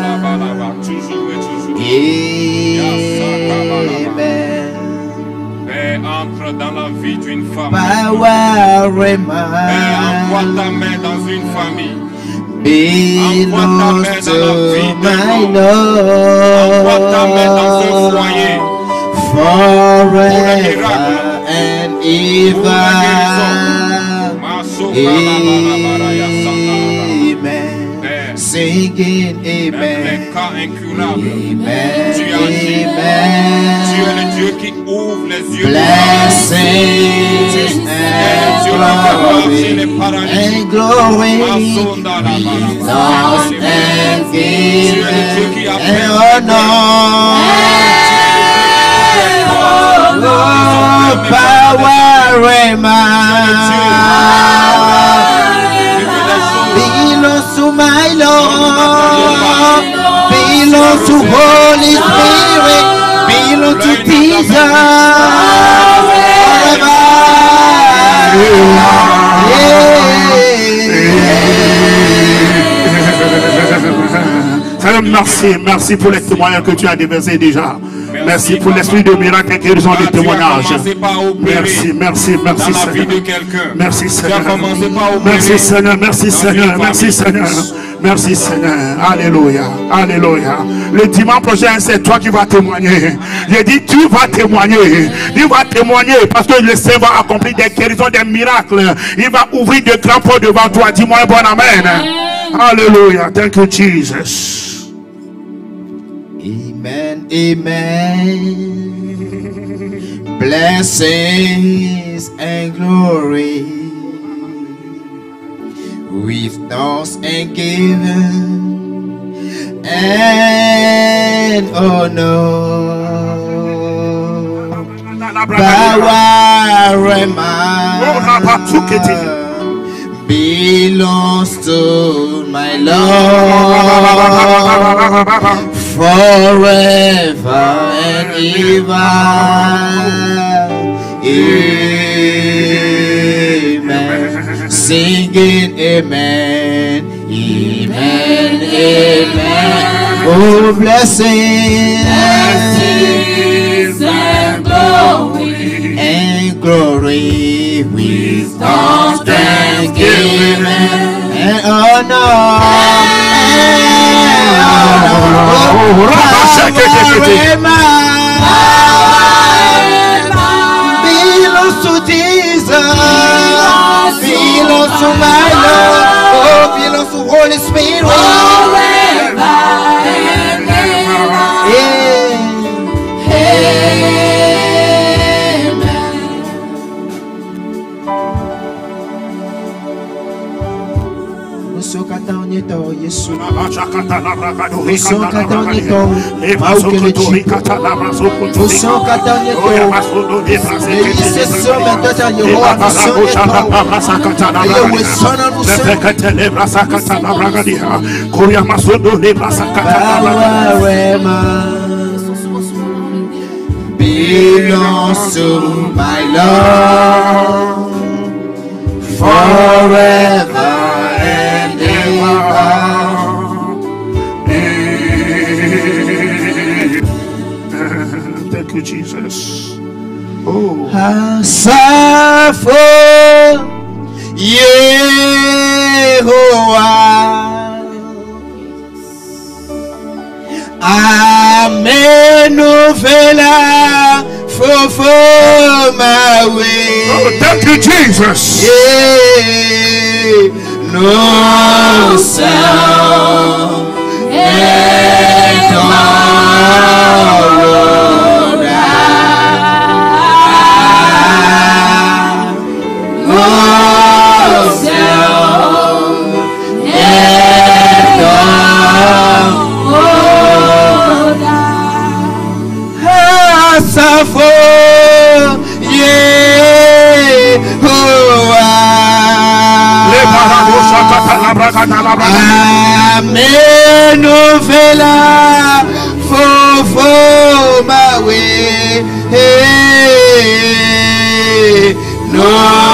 Amen. Père, entre dans la vie d'une femme. Power and Père, envoie ta might main dans une famille. belongs to my Envoie ta main dans un Lord foyer. forever and ever. Amen. Singing Même les amen. cas incurables. Amen. Tu agis. Tu es Amen. le Dieu qui ouvre les yeux. Blessings and glory lost and given and honor. Oh, power and might belongs to my Lord, belongs to Holy Spirit, belongs to Jesus forever. Seigneur, merci pour les témoignages que tu as déversés déjà. Merci pour l'esprit de miracle et guérison des témoignages. Merci Seigneur. Merci Seigneur. Merci Seigneur. Merci Seigneur. Merci Seigneur. Merci Seigneur. Alléluia. Alléluia. Le dimanche prochain, c'est toi qui vas témoigner. J'ai dit, tu vas témoigner. Tu vas témoigner parce que le Seigneur va accomplir des guérisons, des miracles. Il va ouvrir de grands portes devant toi. Dis-moi un bon amen. Alléluia. Thank you, Jesus. Amen, amen. Blessings and glory with thanks and giving and honor. Power and might belongs to my Lord forever and ever. Amen. Singing amen. Amen. Amen. Oh, blessings and glory, glory, wisdom, thanksgiving, and honor, belongs to Jesus, belongs to my Lord, oh, belongs to Holy Spirit. Yesu belongs to my Lord forever and ever. Thank you, Jesus. Oh, Asafo Yehovah, Amenuvela fofo my way. oh, thank you, Jesus. Yeah, no sound and Amenuvela fofo my way. Hey, no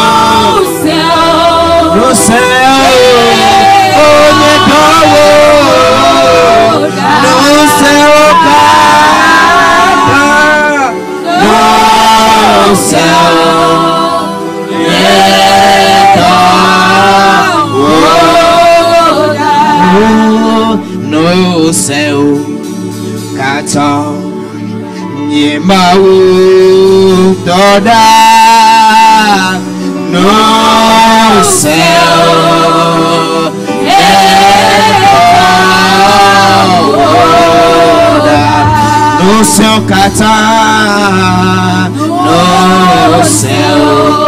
cell, oh, no cell, no cell. No cell, kata nyemau toda. No cell, no cell kata, no cell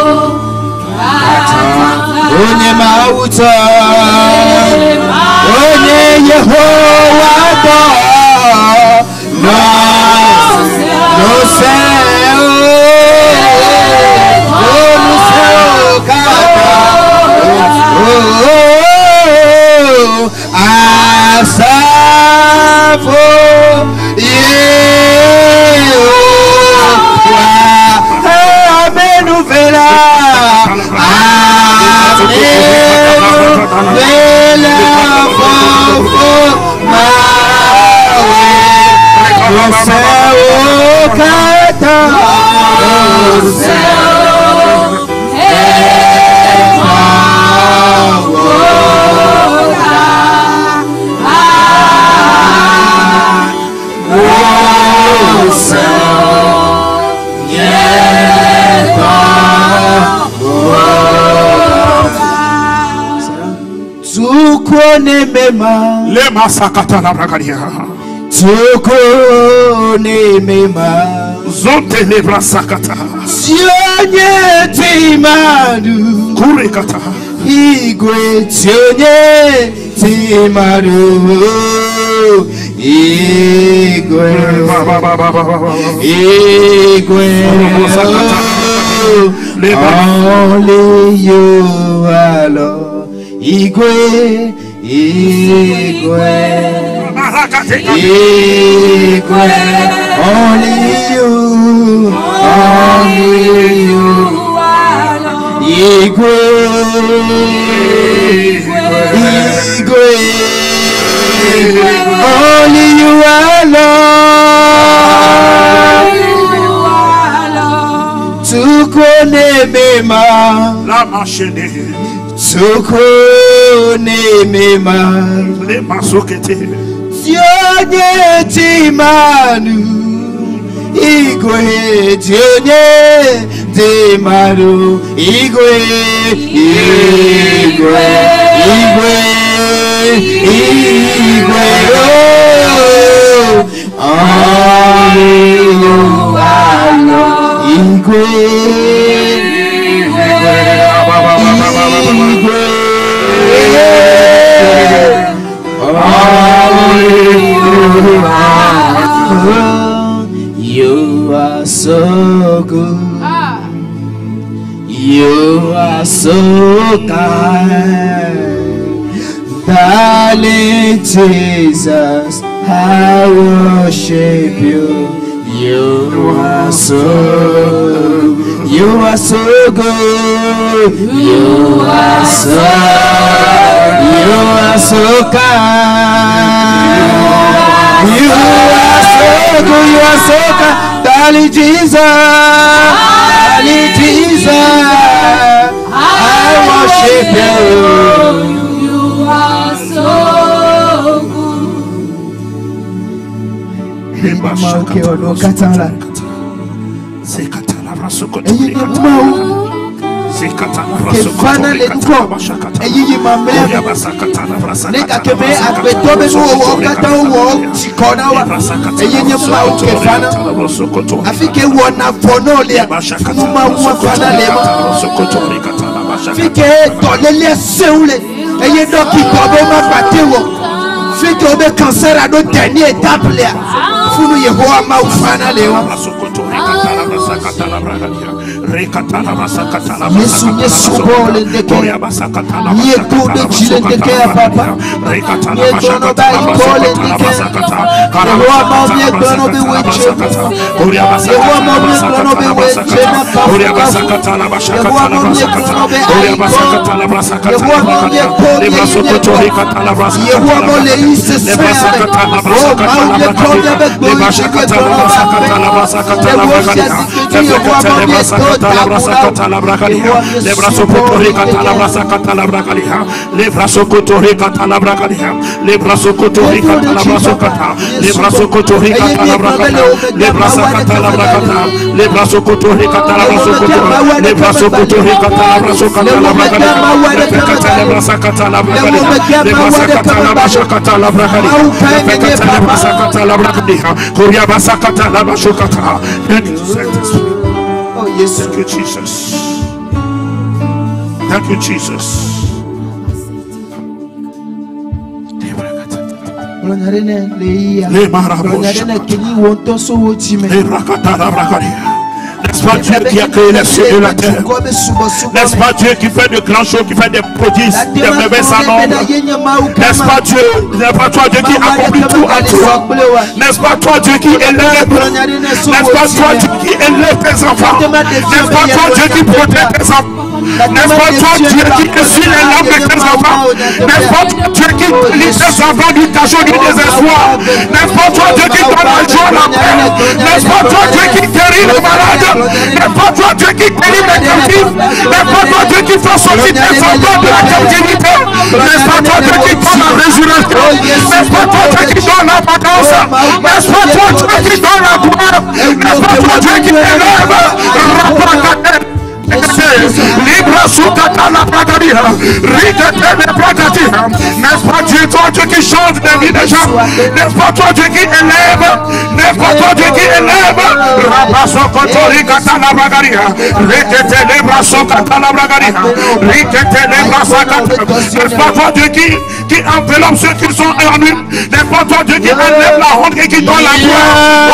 kata. Onyemau toda. Onye Yehovah God, no cell, no cell, Asafo Yehovah, Amenuvela, Amenuvela. Lema sakata la bragadia. Toko ne mema. Zonte lebra sakata. Sionye timadu. Kurekata. Igwe sionye timadu. Igwe. Igwe. Only you alone. Igwe, Igwe, Igwe. Only you alone. Igwe, Igwe, only you alone. Tukone mema, La machine. tukone mema. Le masokete. Tionye timanu, igwe tionye timanu, igwe, igwe, igwe, igwe, oh, igwe, you are so good. You are so kind. Darling Jesus, I worship you. You are so good. You are so good. You are so kind. You are so good. You are so kind. Darling Jesus, darling Jesus, I worship you. You are so Fike obe cancer à nos dernières étapes là. Funu Yehowa ma ufana leo. Yesu Yesu bole ndeke. Yeto de chile ndeke ya papa. Yeto no ba bole ndeke. Yehowa ma obi eklono bi weche. Yehowa ma obi eklono bi weche na papa. Yehowa ma obi eklono bi aiko. Yehowa ma obi eklono bi Yehowa ma le ise se. Oh ma obi eklono avec bonjour. Oh yes, thank you, Jesus. Thank you, Jesus. N'est-ce pas Dieu qui a créé les cieux et la terre? N'est-ce pas Dieu qui fait de grands choses, qui fait des prodiges, des merveilles sans nombre? N'est-ce pas Dieu? N'est-ce pas toi Dieu qui accomplit tout à toi? N'est-ce pas toi Dieu qui élève? N'est-ce pas toi Dieu qui élève tes enfants? N'est-ce pas toi Dieu qui protège tes enfants? N'est-ce pas toi Dieu qui essuie les larmes de tes enfants? N'est-ce pas toi Dieu qui lit tes enfants du cachot du désespoir? N'est-ce pas toi Dieu qui donne la joie, la paix? N'est-ce pas toi Dieu qui guérit les malades? N'est-ce pas toi Dieu qui guérit les captifs? N'est-ce pas toi Dieu qui fait sortir tes enfants de la captivité? N'est-ce pas toi Dieu qui donne la résurrection? N'est-ce pas toi Dieu qui donne la vacance? N'est-ce pas toi Dieu qui donne la gloire? N'est-ce pas toi Dieu qui élève? Libra sukata la bragadi. N'est-ce pas Dieu, toi Dieu qui change des vies des gens? N'est-ce pas toi Dieu qui élève? N'est-ce pas toi Dieu qui élève? Rabasso Kotori Katala Bragaria, Rekete les Brasso Katala Bragaria, Rekete les Brassa Katala. N'est-ce pas toi Dieu qui enveloppe ceux qui sont en lui? N'est-ce pas toi Dieu qui enlève la honte et qui donne la gloire?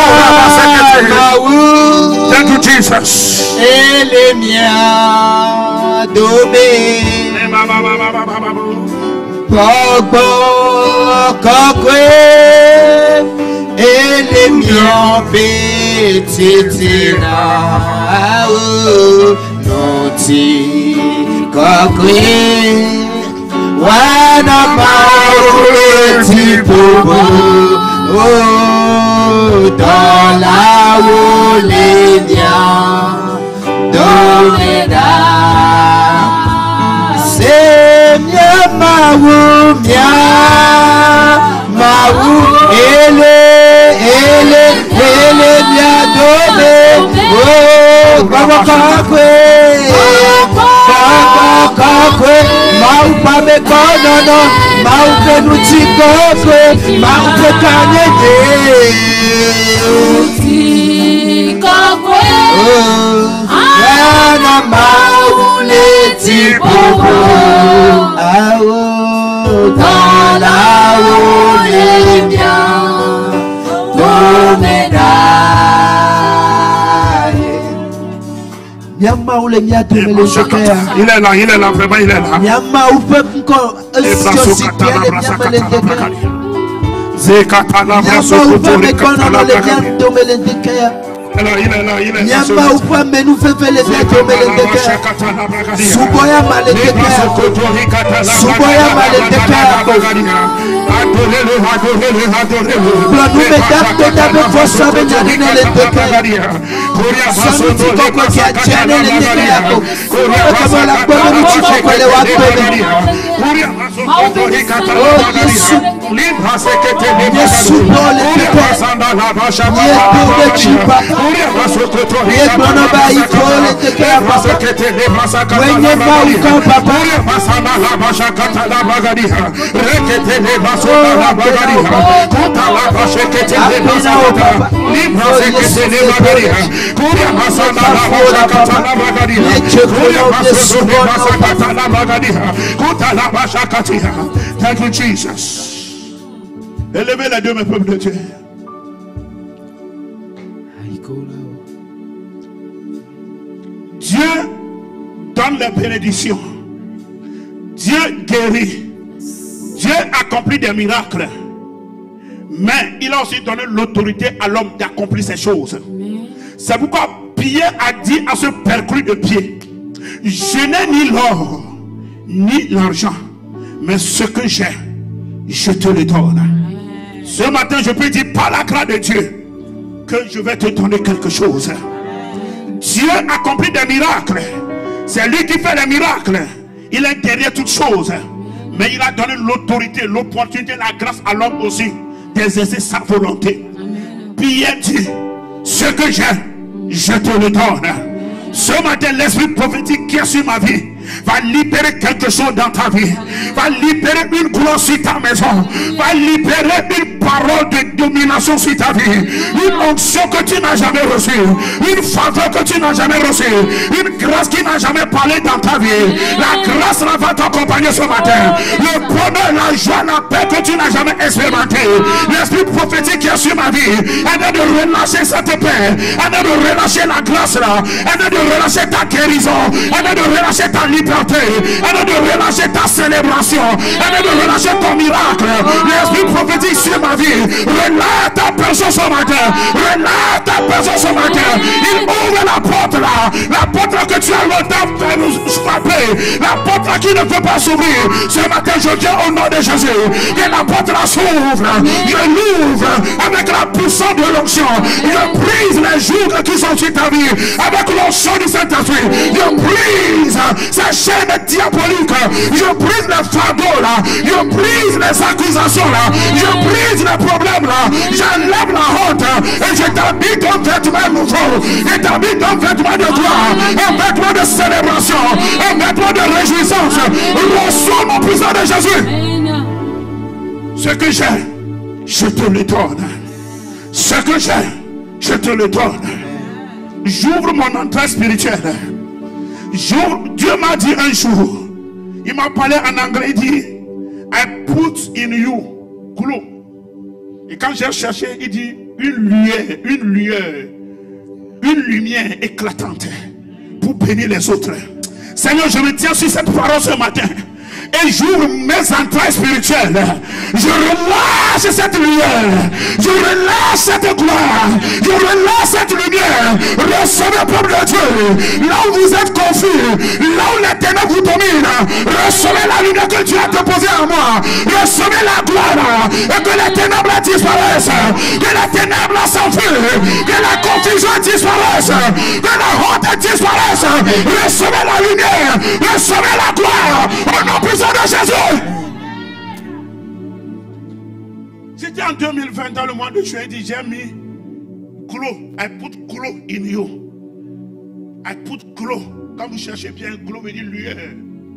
Thank you, Jesus. Et les miens domés. Pogbo kokwe. Et les miens petitina. Noti kokwe. Wana maouti popo. Dans la Olénia, Domeda, c'est bien Maou, ele, bien domé, oh, kakwe, Maou pas me konono, Maou penuti kokwe, Maou pe kanyede. Dans la Olénia, il est là, vraiment, il est là. Zekatala Brasso Kotori Katala Bragadia. Il est là. Nyama upa menu fefele feto melendeke. Suboya malendeke. Suboya malendeke. Planu medak totabe fosa benjani nelendeke. Sanuti koko kia chane nelendeke yako. Kama la kweme mchiko kwele wakbebe. Oh Yesu. Yesu bole tepe. Yesu de chipa. Thank you, Jesus. Élevez les deux, mes peuples de Dieu. Dieu donne les bénédictions. Dieu guérit. Dieu accomplit des miracles. Mais il a aussi donné l'autorité à l'homme d'accomplir ces choses. C'est pourquoi Pierre a dit à ce perclus de pied: je n'ai ni l'or ni l'argent, mais ce que j'ai, je te le donne. Ce matin, je peux dire par la grâce de Dieu que je vais te donner quelque chose. Dieu accomplit des miracles. C'est lui qui fait les miracles. Il est derrière toutes choses. Mais il a donné l'autorité, l'opportunité, la grâce à l'homme aussi d'exercer sa volonté. Pierre dit: ce que j'ai, je te le donne. Ce matin, l'esprit prophétique qui est sur ma vie va libérer quelque chose dans ta vie, va libérer une gloire sur ta maison, va libérer une parole de domination sur ta vie, une onction que tu n'as jamais reçue, une faveur que tu n'as jamais reçue, une grâce qui n'a jamais parlé dans ta vie. La grâce va t'accompagner ce matin. Le bonheur, la joie, la paix que tu n'as jamais expérimenté. L'esprit prophétique qui est sur ma vie, elle est de relâcher cette paix, elle est de relâcher la grâce là, elle est de relâcher ta guérison, elle est de relâcher ta liberté, elle est de relâcher ta célébration, elle est de relâcher ton miracle. L'esprit prophétique sur ma vie, relâche ta personne ce matin, relâche ta personne ce matin. Il ouvre la porte là, la porte là que tu as longtemps fait nous frapper, la porte là qui ne peut pas s'ouvrir. Ce matin je viens au nom de Jésus, et la porte là s'ouvre, je l'ouvre avec la puissance de l'onction, je brise les jours qui sont sur ta vie avec l'onction du Saint-Esprit, je brise cette les chaînes diaboliques, je brise les fardeaux là, je brise les accusations là, je brise les problèmes là, j'enlève la honte et je t'habite un vêtement nouveau, je t'habite un vêtement de gloire, un vêtement de célébration, un vêtement de réjouissance. Reçois mon puissant de Jésus. Ce que j'ai, je te le donne. Ce que j'ai, je te le donne. J'ouvre mon entrée spirituelle. Dieu m'a dit un jour, il m'a parlé en anglais, il dit I put in you glow. Et quand j'ai cherché, il dit une lumière éclatante pour bénir les autres. Seigneur, je me tiens sur cette parole ce matin et j'ouvre mes entrailles spirituelles. Je relâche cette lumière, je relâche cette gloire, je relâche cette lumière. Recevez le peuple de Dieu. Là où vous êtes confus, là où les ténèbres vous dominent, recevez la lumière que Dieu a déposée en moi. Recevez la gloire et que les ténèbres disparaissent, que les ténèbres s'enfuient, que la confusion disparaisse, que la honte disparaisse. Recevez la lumière, recevez la gloire au nom puissant de Jésus. C'était en 2020 dans le mois de juillet, j'ai mis glow. I put glow in you. I put glow. Quand vous cherchez bien, glow veut dire lumière.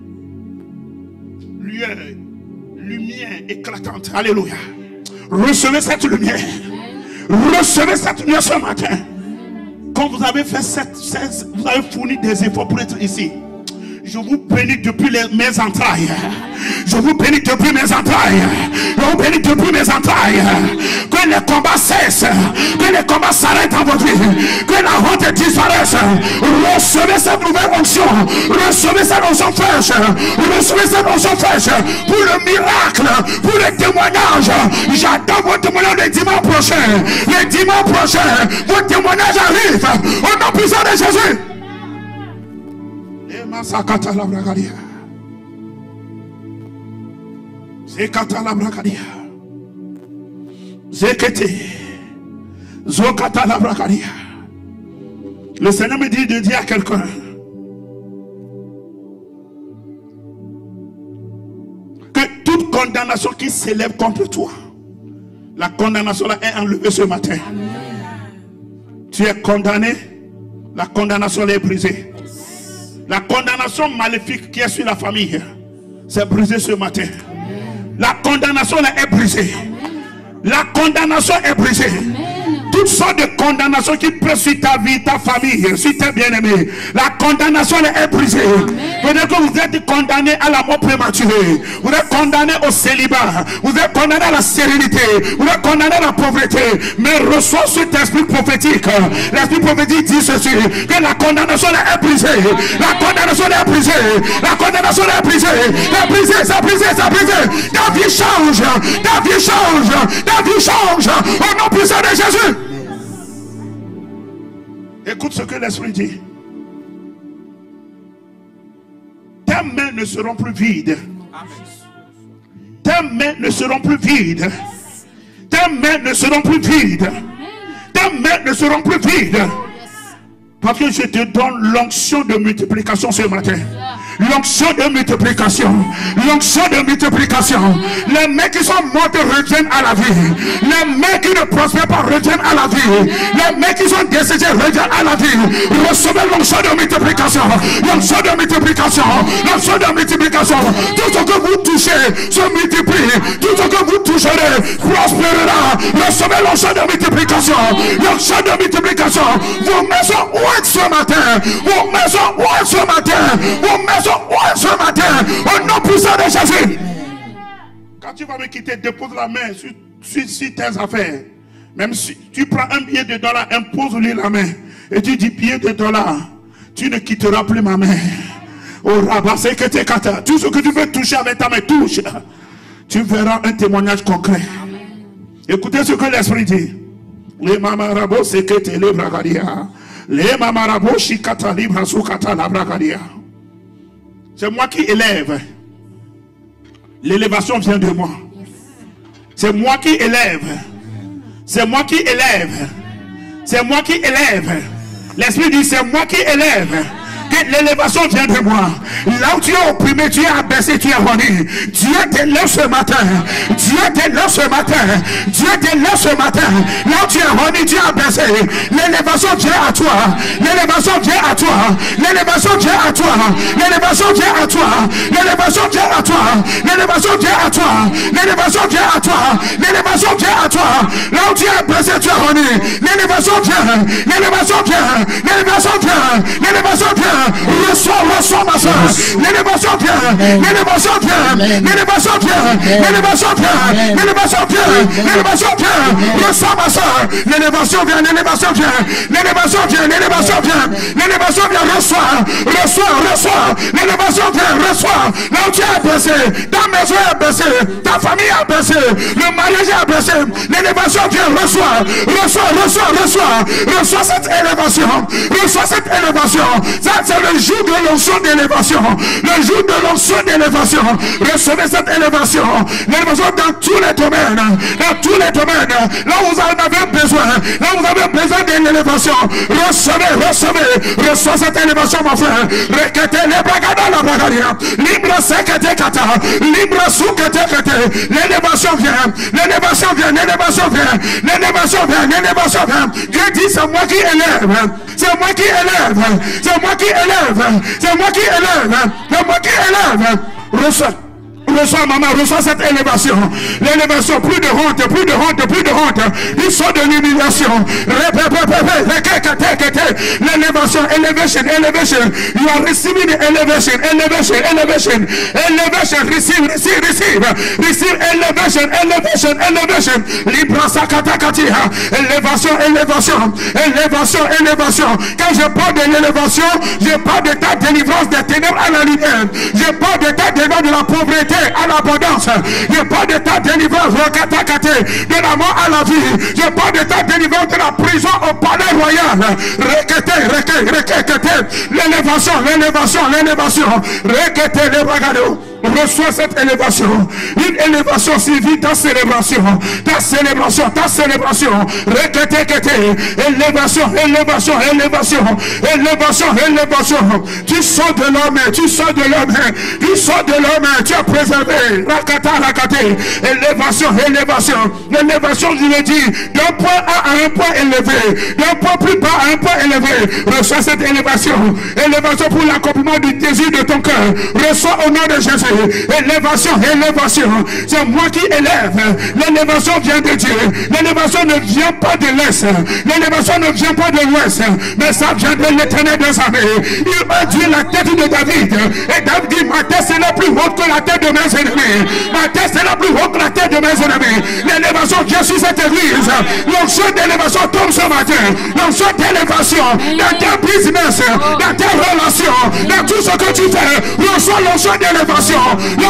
Lumière éclatante. Alléluia. Recevez cette lumière. Recevez cette lumière ce matin. Quand vous avez fait vous avez fourni des efforts pour être ici. Je vous bénis depuis mes entrailles. Je vous bénis depuis mes entrailles. Je vous bénis depuis mes entrailles. Que les combats cessent. Que les combats s'arrêtent dans votre vie. Que la honte disparaisse. Recevez cette nouvelle onction. Recevez cette onction fraîche. Recevez cette onction fraîche. Pour le miracle. Pour le témoignage. J'attends vos témoignages le dimanche prochain. Le dimanche prochain. Vos témoignages arrivent. Au nom puissant de Jésus. Masakata la bragadia. Zekata la bragadia. Zekete. Zokata la bragadia. Le Seigneur me dit de dire à quelqu'un que toute condamnation qui s'élève contre toi, la condamnation là est enlevée ce matin. Amen. Tu es condamné, la condamnation là est brisée. La condamnation maléfique qui est sur la famille, c'est brisé ce matin. La condamnation est brisée. La condamnation est brisée. Toutes sortes de condamnations qui pèsent sur ta vie, ta famille, sur tes bien-aimés. La condamnation est brisée. Peut-être que vous êtes condamné à la mort prématurée. Vous êtes condamné au célibat. Vous êtes condamné à la sérénité. Vous êtes condamné à la pauvreté. Mais reçois cet esprit prophétique. L'esprit prophétique dit ceci, que la condamnation est brisée. La condamnation est brisée. La condamnation est brisée. C'est brisé, c'est brisé, c'est brisé. Ta vie change. Ta vie change. Ta vie change. Au nom puissant de Jésus. Écoute ce que l'Esprit dit. Tes mains ne seront plus vides. Tes mains ne seront plus vides. Tes mains ne seront plus vides. Tes mains ne seront plus vides. Parce que je te donne l'onction de multiplication ce matin. L'onction de multiplication. L'onction de multiplication. Les mecs qui sont morts reviennent à la vie. Les mecs qui ne prospèrent pas reviennent à la vie. Les mecs qui sont décédés reviennent à la vie. Recevez l'onction de multiplication. L'onction de multiplication. L'onction de multiplication. Tout ce que vous touchez se multiplie. Tout ce que vous toucherez prospérera. Recevez l'onction de multiplication. L'onction de multiplication. Vos maisons ouvrent ce matin. Vos maisons ouvrent ce matin. Vos maisons ce matin, au nom puissant de Jésus. Quand tu vas me quitter, dépose la main sur tes affaires. Même si tu prends un billet de $, impose-lui la main. Et tu dis, billet de $, tu ne quitteras plus ma main. Oh, rabat, c'est que tu kata. Tout ce que tu veux toucher avec ta main, touche. Tu verras un témoignage concret. Écoutez ce que l'Esprit dit. Les mamarabo, c'est que tu es le bragadia. Les mamarabo, shikata libra sukata la bragadia. C'est moi qui élève. L'élévation vient de moi. C'est moi qui élève. C'est moi qui élève. C'est moi qui élève. L'Esprit dit c'est moi qui élève. Que l'élévation vient de moi. Là où tu es opprimé, tu es abaissé, tu es honni. Dieu t'élève ce matin. Dieu t'élève ce matin. Dieu t'élève ce matin. Là où tu es honni, tu es abaissé. L'élévation vient à toi. L'élévation vient à toi. L'élévation vient à toi. L'élévation vient à toi. L'élévation vient à toi. L'élévation vient à toi. L'élévation vient à toi. L'élévation vient à toi. Là où tu es abaissé, tu es honni. L'élévation vient. L'élévation vient. L'élévation vient. L'élévation vient. Reçois ma soeur. L'élévation vient. L'élévation vient. L'élévation vient. L'élévation vient. L'élévation vient. L'élévation vient. Reçois ma soeur. L'élévation vient. L'élévation vient. L'élévation vient. L'élévation vient. L'élévation vient. Reçois. L'élévation vient. Reçois. Là où tu es abaissé. Ta maison est abaissée. Ta famille est abaissée. Le mariage est abaissé. L'élévation vient. Reçois cette élévation. Reçois cette élévation. Ça, c'est le jour de l'onction d'élévation. Le jour de l'onction d'élévation. Recevez cette élévation. L'élévation dans tous les domaines. Dans tous les domaines. Là où vous en avez besoin. Là où vous avez besoin de l'élévation. Reçois cette élévation, mon frère. Requêtez les bragada la bragadia. Libre sekete kata. Libre soukete kete. L'élévation vient. L'élévation vient. L'élévation vient. L'élévation vient. L'élévation vient. Dieu dit c'est moi qui élève. C'est moi qui élève. C'est moi qui élève. C'est moi qui élève. C'est moi qui élève. Reçois maman, reçois cette élévation. L'élévation, plus de honte, plus de honte, plus de honte. Ils sont de l'humiliation. L'élévation, elevation. You are receiving elevation. Receive elevation. Libra sakatakatia. Élévation. Quand je parle de l'élévation, je parle de ta délivrance des ténèbres à la lumière. Je parle de ta délivrance de la pauvreté à l'abondance. Je parle de ta délivrance de la mort à la vie. Je parle de ta délivrance de la prison au palais royal. L'élévation. Requêtez les bragados. Reçois cette élévation. Une élévation suivie ta célébration. Requêtez. Élévation. Tu sors de l'homme. Tu es préservé. Élévation, je le dis, d'un point A à un point élevé, d'un point plus bas à un point élevé. Reçois cette élévation pour l'accomplissement du désir de ton cœur. Reçois au nom de Jésus. Élévation. C'est moi qui élève. L'élévation vient de Dieu. L'élévation ne vient pas de l'Est. L'élévation ne vient pas de l'Ouest. Mais ça vient de l'Éternel des armées. Il a dit la tête de David. Et David dit, ma tête c'est la plus haute que la tête de mes ennemis. Ma tête c'est la plus haute que la tête de mes ennemis. L'élévation vient sur cette église. L'onction d'élévation tombe ce matin. L'onction d'élévation dans tes business, dans tes relations, dans tout ce que tu fais. Reçois l'onction d'élévation.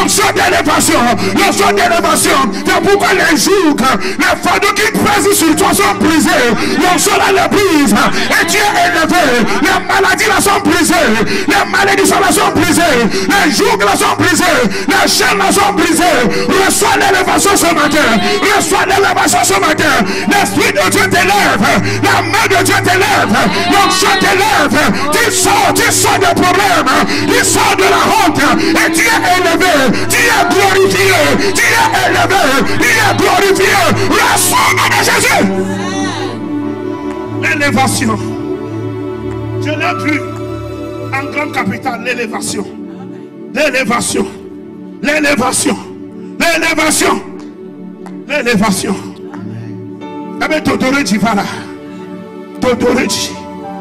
C'est pourquoi les jours, les fardeaux qui pèsent sur toi sont brisés. L'onction là les brise. Et tu es élevé. Les maladies là sont brisées. Les malédictions là sont brisées. Les jours là sont brisés. Les chaînes là sont brisées. Reçois l'élévation ce matin. L'Esprit de Dieu t'élève. La main de Dieu t'élève. L'onction t'élève. Tu sors des problèmes. Tu sors de la honte. Et tu es élevé. Tu es glorifié. Tu es élevé. Tu es glorifié. Reçois au nom de Jésus. L'élévation. Je l'ai vu en grande capitale. L'élévation. Eh bien, Todoreji va là. Todoreji.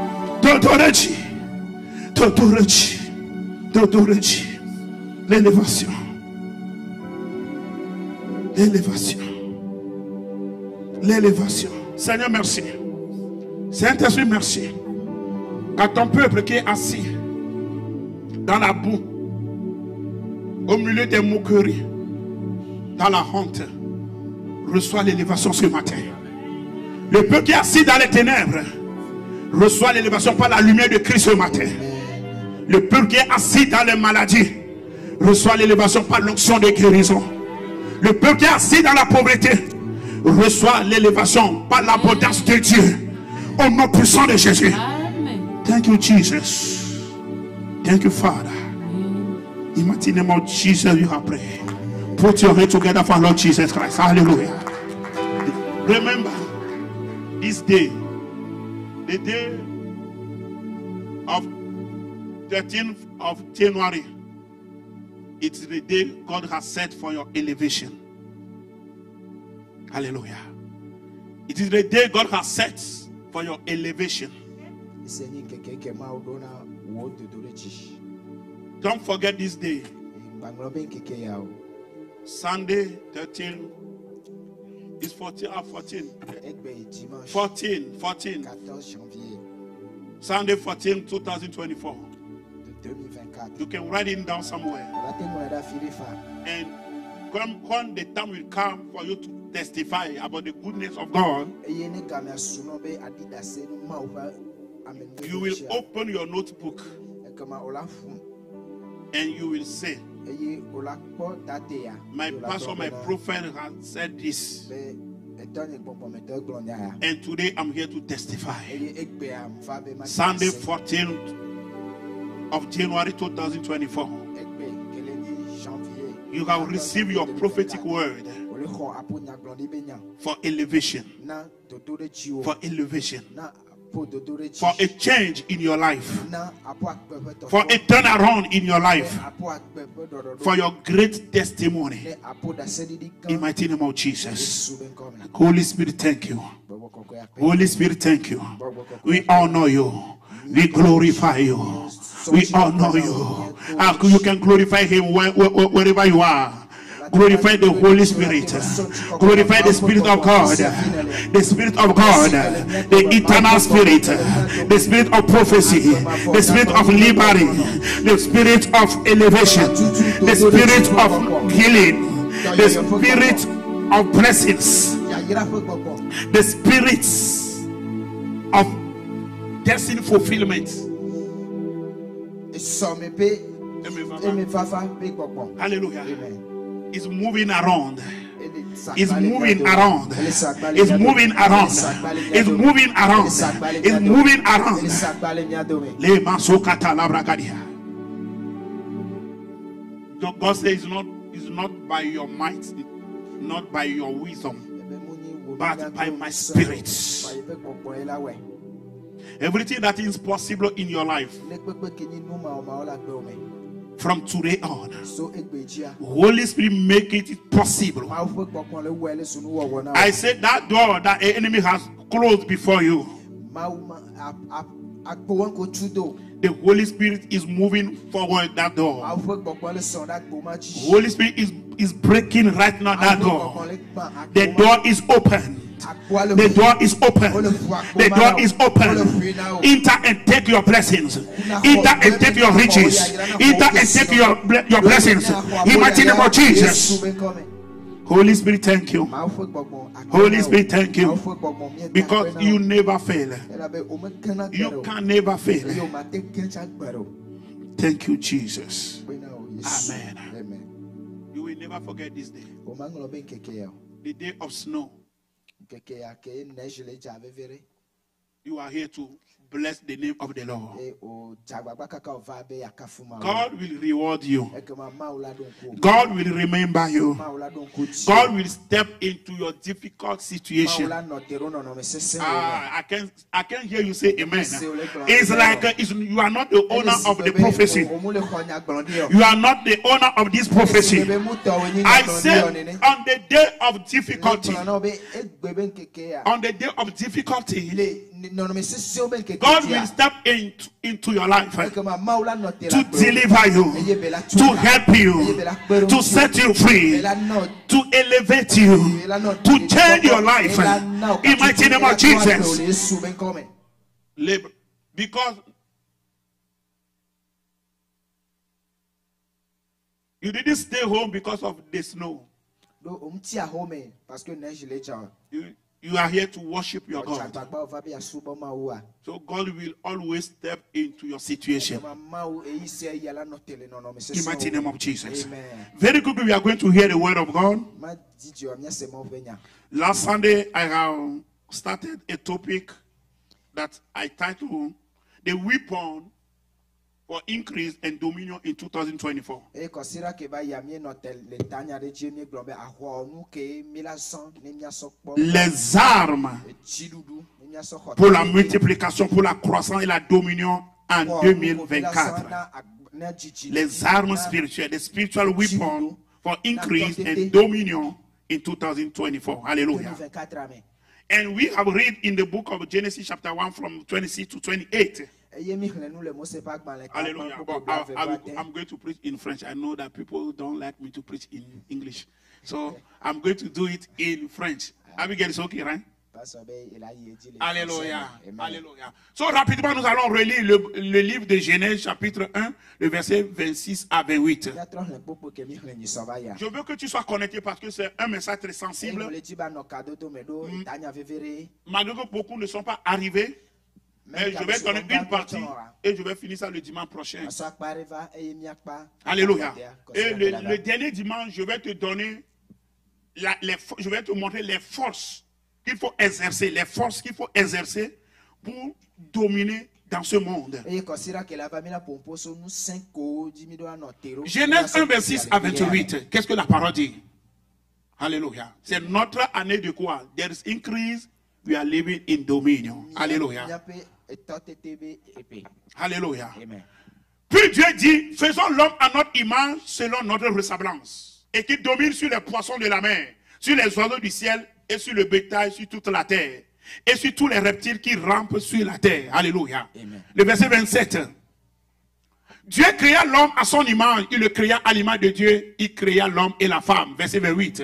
L'élévation. Seigneur, merci. Saint-Esprit, merci. À ton peuple qui est assis dans la boue, au milieu des moqueries, dans la honte, reçoit l'élévation ce matin. Le peuple qui est assis dans les ténèbres reçoit l'élévation par la lumière de Christ ce matin. Le peuple qui est assis dans les maladies reçoit l'élévation par l'onction de guérison. Le peuple qui est assis dans la pauvreté reçoit l'élévation par l'abondance de Dieu. Au nom puissant de Jésus. Amen. Thank you, Jesus. Thank you, Father. In the mighty name of Jesus, you have prayed. Put your hand together for Lord Jesus Christ. Hallelujah. Remember this day, the day of 13th of January. It's the day God has set for your elevation. Hallelujah. It is the day God has set for your elevation. Don't forget this day. Sunday 13 is 14. 14. Sunday 14, 2024. You can write it down somewhere. And when the time will come for you to testify about the goodness of God, you will open your notebook and you will say, my pastor, my prophet has said this, and today I'm here to testify. Sunday 14th of January 2024, you have received your prophetic word for elevation, for elevation, for a change in your life, for a turnaround in your life, for your great testimony. In the mighty name of Jesus. Holy Spirit, thank you. Holy Spirit, thank you. We honor you. We glorify you. We honor you. You can glorify him wherever you are. Glorify the Holy Spirit. Glorify the Spirit of God. The Spirit of God. The eternal Spirit. The Spirit of prophecy. The Spirit of liberty. The Spirit of elevation. The Spirit of healing. The Spirit of blessings. The Spirit of destiny fulfillment. Hallelujah. Is moving around. Is moving around. Is moving around. Is moving around. Is moving around. Le masokata labragadia. God says it's not by your might, not by your wisdom, but by my spirit. Everything that is possible in your life, from today on, Holy Spirit, make it possible. I said that door that the enemy has closed before you, the Holy Spirit is moving forward that door. Holy Spirit is breaking right now that door. The door is open. The door is open. The door is open. Enter and take your blessings. Enter and take your riches. Enter and take your blessings. In the mighty name of Jesus. Holy Spirit, thank you. Holy Spirit, thank you. Because you never fail. You can never fail. Thank you, Jesus. Amen. You will never forget this day. The day of snow. You are here to bless the name of the Lord. God will reward you. God will remember you. God will step into your difficult situation. I can hear you say amen. It's like you are not the owner of the prophecy. You are not the owner of this prophecy. I said on the day of difficulty, on the day of difficulty, God will step into your life to deliver you, to help you, to set you free, to elevate you, to change your life. In the mighty name of Jesus. Because you didn't stay home because of the snow. You are here to worship your God. So God will always step into your situation. In the mighty name of Jesus. Amen. Very quickly, we are going to hear the word of God. Last Sunday, I have started a topic that I titled The Weapon for increase and dominion in 2024. Les armes pour la multiplication, pour la croissance et la dominion en 2024. Les armes spirituelles, the spiritual weapon for increase and dominion in 2024. Hallelujah. And we have read in the book of Genesis chapter 1 from 26 to 28. Hallelujah. But I'm going to preach in French. I know that people don't like me to preach in English. So I'm going to do it in French. Abigail, it's okay, right? Alléluia. Alléluia. So rapidement, nous allons relire le livre de Genèse, chapitre 1, le verset 26 à 28. Je veux que tu sois connecté parce que c'est un message très sensible. Malgré que beaucoup ne sont pas arrivés, mais je vais donner une partie et je vais finir ça le dimanche prochain. Alléluia. Et le dernier dimanche, je vais te donner, je vais te montrer les forces qu'il faut exercer, les forces qu'il faut exercer pour dominer dans ce monde. Genèse 1, verset 6 à 28. Qu'est-ce que la parole dit? Alléluia. C'est notre année de quoi? There is increase, we are living in dominion. Alléluia. Alléluia. Puis Dieu dit, faisons l'homme à notre image selon notre ressemblance, et qu'il domine sur les poissons de la mer, sur les oiseaux du ciel, et sur le bétail, sur toute la terre, et sur tous les reptiles qui rampent sur la terre. Alléluia. Amen. Le verset 27. Dieu créa l'homme à son image, il le créa à l'image de Dieu, il créa l'homme et la femme. Verset 28.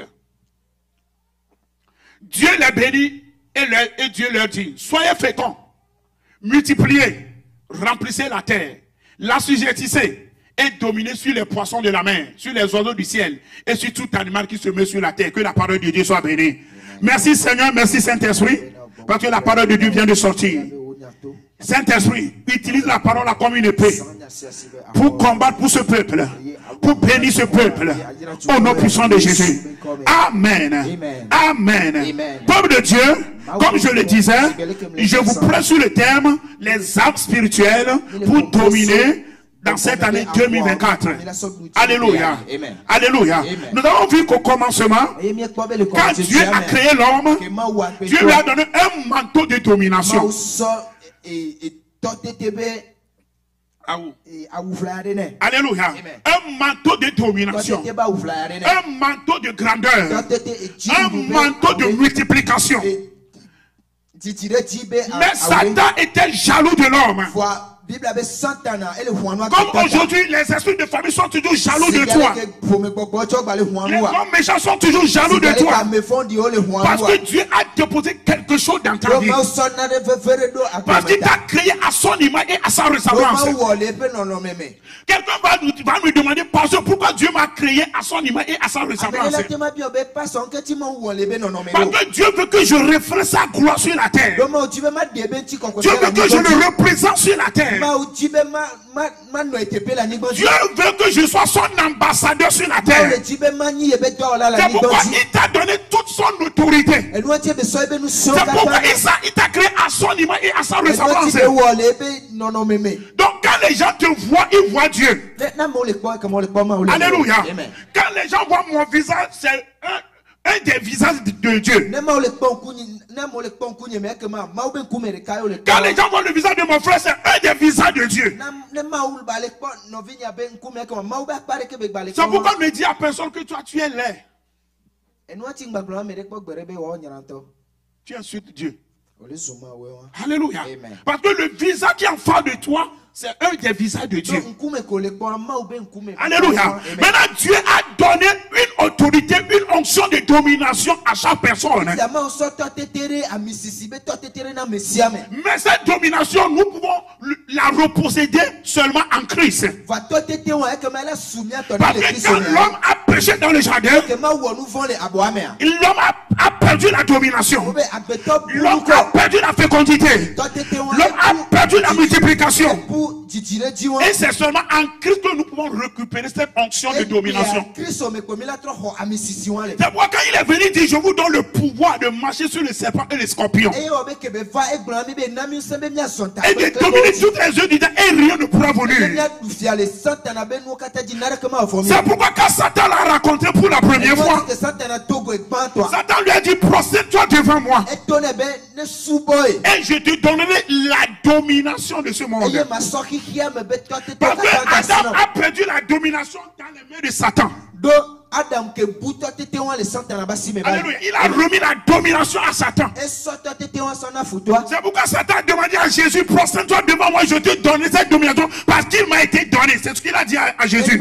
Dieu les bénit et Dieu leur dit, soyez féconds, multipliez, remplissez la terre, l'assujettissez et dominez sur les poissons de la mer, sur les oiseaux du ciel et sur tout animal qui se met sur la terre. Que la parole de Dieu soit bénie. Merci Seigneur, merci Saint-Esprit, parce que la parole de Dieu vient de sortir. Saint-Esprit, utilise la parole comme une épée pour combattre pour ce peuple, pour bénir ce peuple, au nom puissant de Jésus. Amen. Amen. Peuple de Dieu, comme je le disais, je vous presse sur le thème, les armes spirituelles pour dominer dans cette année 2024. Alléluia. Alléluia. Nous avons vu qu'au commencement, quand Dieu a créé l'homme, Dieu lui a donné un manteau de domination. Alléluia. Un manteau de domination. Un manteau de grandeur. Un manteau de multiplication. Mais Satan était jaloux de l'homme. Comme aujourd'hui, les esprits de famille sont toujours jaloux de toi. Les hommes méchants sont toujours jaloux de toi. Parce que Dieu a déposé quelque chose dans ta vie. Parce qu'il t'a créé à son image et à sa ressemblance. Quelqu'un va nous demander, pasteur, pourquoi Dieu m'a créé à son image et à sa ressemblance? Parce que Dieu veut que je reflète sa gloire sur la terre. Dieu veut que je le représente sur la terre. Dieu veut que je sois son ambassadeur sur la terre. C'est pourquoi il t'a donné toute son autorité. C'est pourquoi il t'a créé à son image et à sa ressemblance. Donc quand les gens te voient, ils voient Dieu. Alléluia. Quand les gens voient mon visage, c'est un des visages de Dieu. Quand les gens voient le visage de mon frère, c'est un des visages de Dieu. C'est pourquoi on ne dit à personne que toi tu es laid. Tu insultes Dieu. Alléluia. Amen. Parce que le visage qui est en face de toi, c'est un des visages de Dieu. Alléluia. Amen. Maintenant, Dieu a donné une autorité, une onction de domination à chaque personne. Mais cette domination, nous pouvons la reposséder seulement en Christ. Parce que quand l'homme a péché dans le jardin, l'homme a perdu la domination. L'homme a perdu la fécondité. L'homme a perdu la multiplication. Et c'est seulement en Christ que nous pouvons récupérer cette onction de domination. C'est pourquoi quand il est venu, il dit, je vous donne le pouvoir de marcher sur les serpents et les scorpions. Et de dominer toutes les œuvres du diable et rien ne pourra venir. C'est pourquoi quand Satan l'a rencontré pour la première fois, Satan lui a dit, procède-toi devant moi. Et je te donnerai la domination de ce monde. Parce que Adam a perdu la domination dans les mains de Satan. Alléluia. Il a remis la domination à Satan. C'est pourquoi Satan a demandé à Jésus, procède-toi devant moi, je te donne cette domination parce qu'il m'a été donné. C'est ce qu'il a dit à Jésus.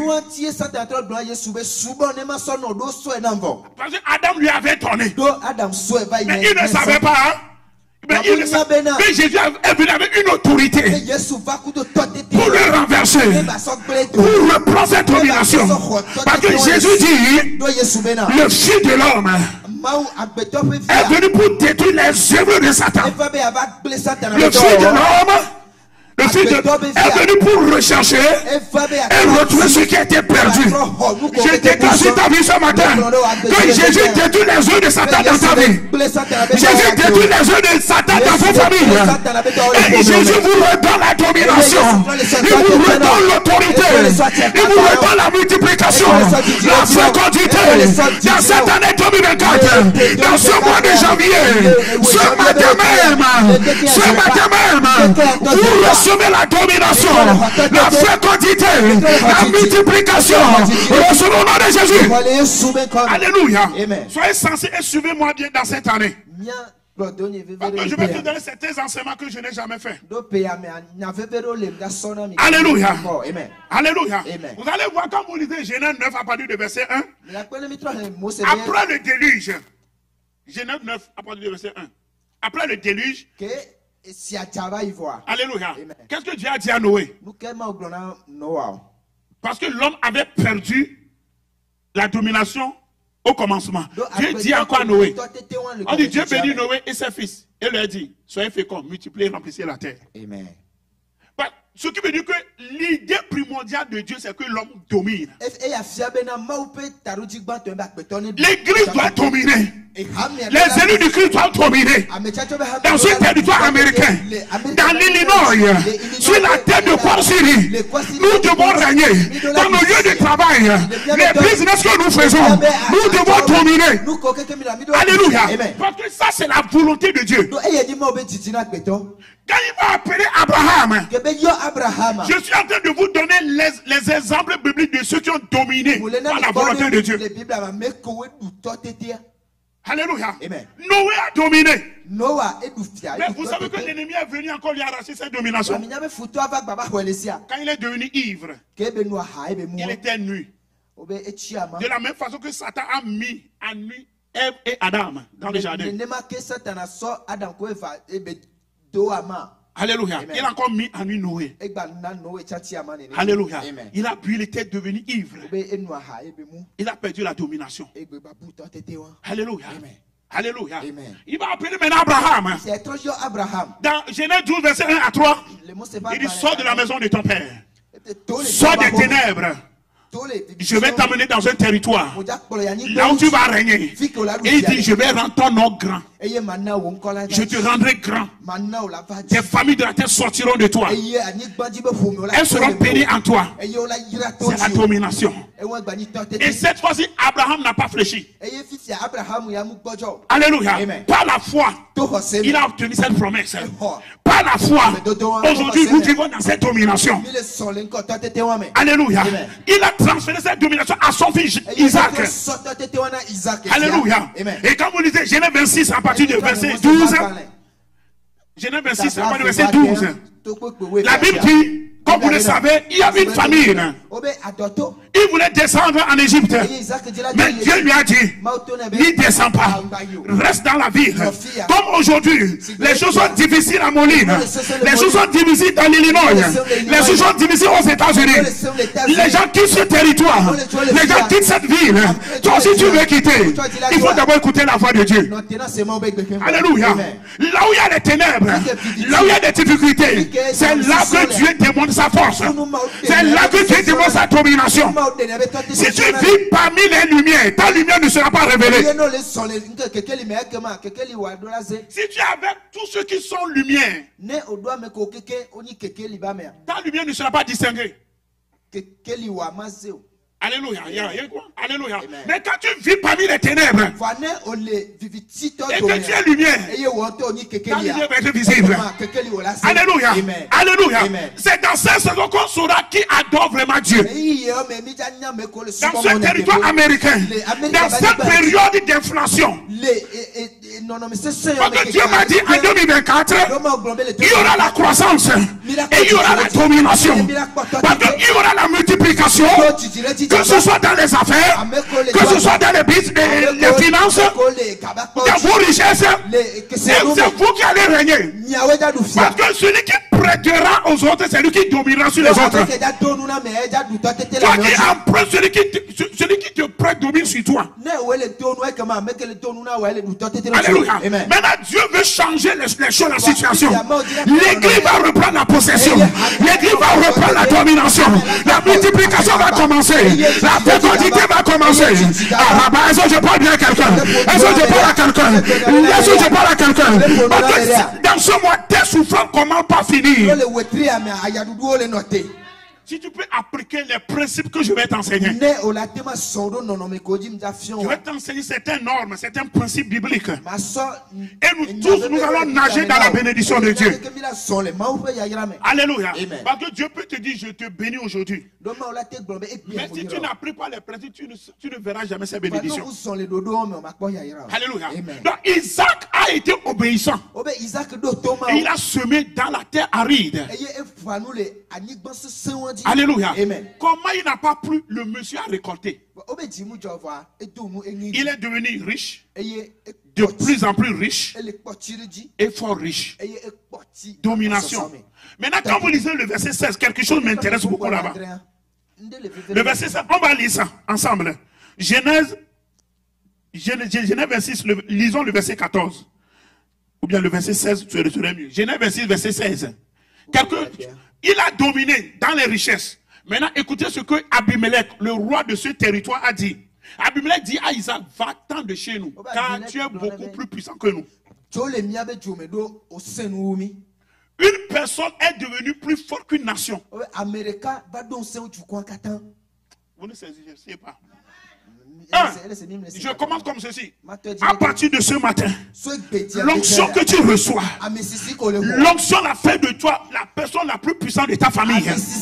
Parce que Adam lui avait donné. Mais il ne savait pas. Hein? Mais Jésus est venu avec une autorité pour le renverser, pour reprendre cette domination. Parce que Jésus dit, le Fils de l'homme est venu pour détruire les œuvres de Satan. Le Fils de l'homme est venu pour rechercher et retrouver ce qui a été perdu. Je déclare sur ta vie ce matin que Jésus détruit les œuvres de Satan dans ta vie. Jésus détruit les œuvres de Satan dans votre famille. Et Jésus vous redonne la domination. Il vous redonne l'autorité. Il vous redonne la multiplication, la fécondité. Dans cette année 2024, dans ce mois de janvier, ce matin même, vous recevez la domination, la fécondité, la multiplication. Recevez au nom de Jésus. Alléluia. Soyez sensés et suivez-moi bien dans cette année. Je vais te donner certains enseignements que je n'ai jamais fait. Alléluia. Alléluia. Vous allez voir quand vous lisez Genèse 9 à partir du verset 1. Après le déluge. Genèse 9 à partir du verset 1. Après le déluge. Alléluia. Qu'est-ce que Dieu a dit à Noé? Parce que l'homme avait perdu la domination au commencement. Dieu dit encore à Noé. On dit Dieu bénit Noé et ses fils. Et lui a dit, soyez féconds, multipliez, remplissez la terre. Amen. Ce qui veut dire que l'idée primordiale de Dieu, c'est que l'homme domine. L'église doit dominer. Les élus du Christ doivent dominer. Dans ce territoire américain, dans l'Illinois, sur la terre de Kwasiri, nous devons régner. Dans nos lieux de travail, les business que nous faisons, nous devons dominer. Alléluia. Parce que ça, c'est la volonté de Dieu. Quand il va appeler Abraham, je suis en train de vous donner les exemples bibliques de ceux qui ont dominé par la volonté de Dieu. Alléluia. Noé a dominé. Mais vous savez que l'ennemi est venu encore lui arracher cette domination. Quand il est devenu ivre, il était nu. De la même façon que Satan a mis à nu Ève et Adam dans le jardin. Alléluia. Amen. Il a encore mis à nu Noé. Alléluia. Amen. Il a bu, il était devenu ivre. Il a perdu la domination. Alléluia. Amen. Alléluia. Amen. Il va appeler maintenant Abraham. Dans Genèse 12, verset 1 à 3, il dit, sors de la maison de ton père. Sors des ténèbres. Je vais t'amener dans un territoire là où tu vas régner. Et il dit, je vais rendre ton nom grand. Je te rendrai grand. Tes familles de la terre sortiront de toi. Elles seront bénies en toi. C'est la domination. Et cette fois-ci, Abraham n'a pas fléchi. Alléluia. Par la foi, il a obtenu cette promesse. Par la foi, aujourd'hui nous vivons dans cette domination. Alléluia. Il a transféré cette domination à son fils Isaac. Alléluia. Et quand vous lisez Genèse 26 à partir du verset 12, Genèse 26 à partir du verset 12, la Bible dit, comme vous le savez, il y avait une famine. Il voulait descendre en Égypte. Mais Dieu lui a dit, n'y descends pas. Reste dans la ville. Comme aujourd'hui, les choses sont difficiles à Moline. Les choses sont difficiles dans l'Illinois. Les choses sont difficiles aux États-Unis. Les gens quittent ce territoire. Les gens quittent cette ville. Toi aussi tu veux quitter. Il faut d'abord écouter la voix de Dieu. Alléluia. Là où il y a les ténèbres, là où il y a des difficultés, c'est là que Dieu démontre sa force. C'est là que Dieu démontre sa domination. Si tu vis parmi les lumières, ta lumière ne sera pas révélée. Si tu es avec tous ceux qui sont lumière, ta lumière ne sera pas distinguée. Alléluia. Alléluia. Mais quand tu vis parmi les ténèbres et que tu es lumière, ta lumière va être visible. Alléluia. Alléluia. C'est dans cette saison qu'on saura qui adore vraiment Dieu. Dans ce territoire américain, dans cette période d'inflation, parce que Dieu m'a dit en 2024, il y aura la croissance et il y aura la domination. Parce qu'il y aura la multiplication. Que ce soit dans les affaires, que ce soit dans les finances, dans vos richesses, c'est vous qui allez régner. Parce que celui qui prêtera aux autres, c'est lui qui dominera sur les autres. Toi qui empruntes, celui qui te prête domine sur toi. Alléluia. Maintenant, Dieu veut changer les choses, la situation. L'église va reprendre la possession. L'église va reprendre la domination. La multiplication va commencer. La fécondité va commencer. Est-ce que je parle bien à quelqu'un? Est-ce que je parle à quelqu'un? Est-ce que je parle à quelqu'un? Parce que dans ce mois, tes souffrances ne commencent pas à finir. Si tu peux appliquer les principes que je vais t'enseigner. Je vais t'enseigner certaines normes, certains principes bibliques. Et nous tous, nous allons nager dans la bénédiction de Dieu. Alléluia. Parce que Dieu peut te dire, je te bénis aujourd'hui. Mais si tu n'appliques pas les principes, tu ne verras jamais ces bénédictions. Alléluia. Donc Isaac a été obéissant. Et il a semé dans la terre aride. Alléluia. Amen. Comment il n'a pas plu, le monsieur a récolté. Il est devenu riche, de plus en plus riche et fort riche. Domination. Maintenant, quand vous lisez le verset 16, quelque chose m'intéresse beaucoup là-bas. Le verset 16, on va lire ça ensemble. Genèse 26, lisons le verset 14. Ou bien le verset 16, tu serais mieux. Genèse 26, verset 16. Il a dominé dans les richesses. Maintenant, écoutez ce que Abimelech, le roi de ce territoire, a dit. Abimelech dit à Isaac, va-t'en de chez nous, car tu es beaucoup plus puissant que nous. Une personne est devenue plus forte qu'une nation. Vous ne saisissez pas. Je commence comme ceci. À partir de ce matin, l'onction que tu reçois, l'onction l'a fait de toi la personne la plus puissante de ta famille.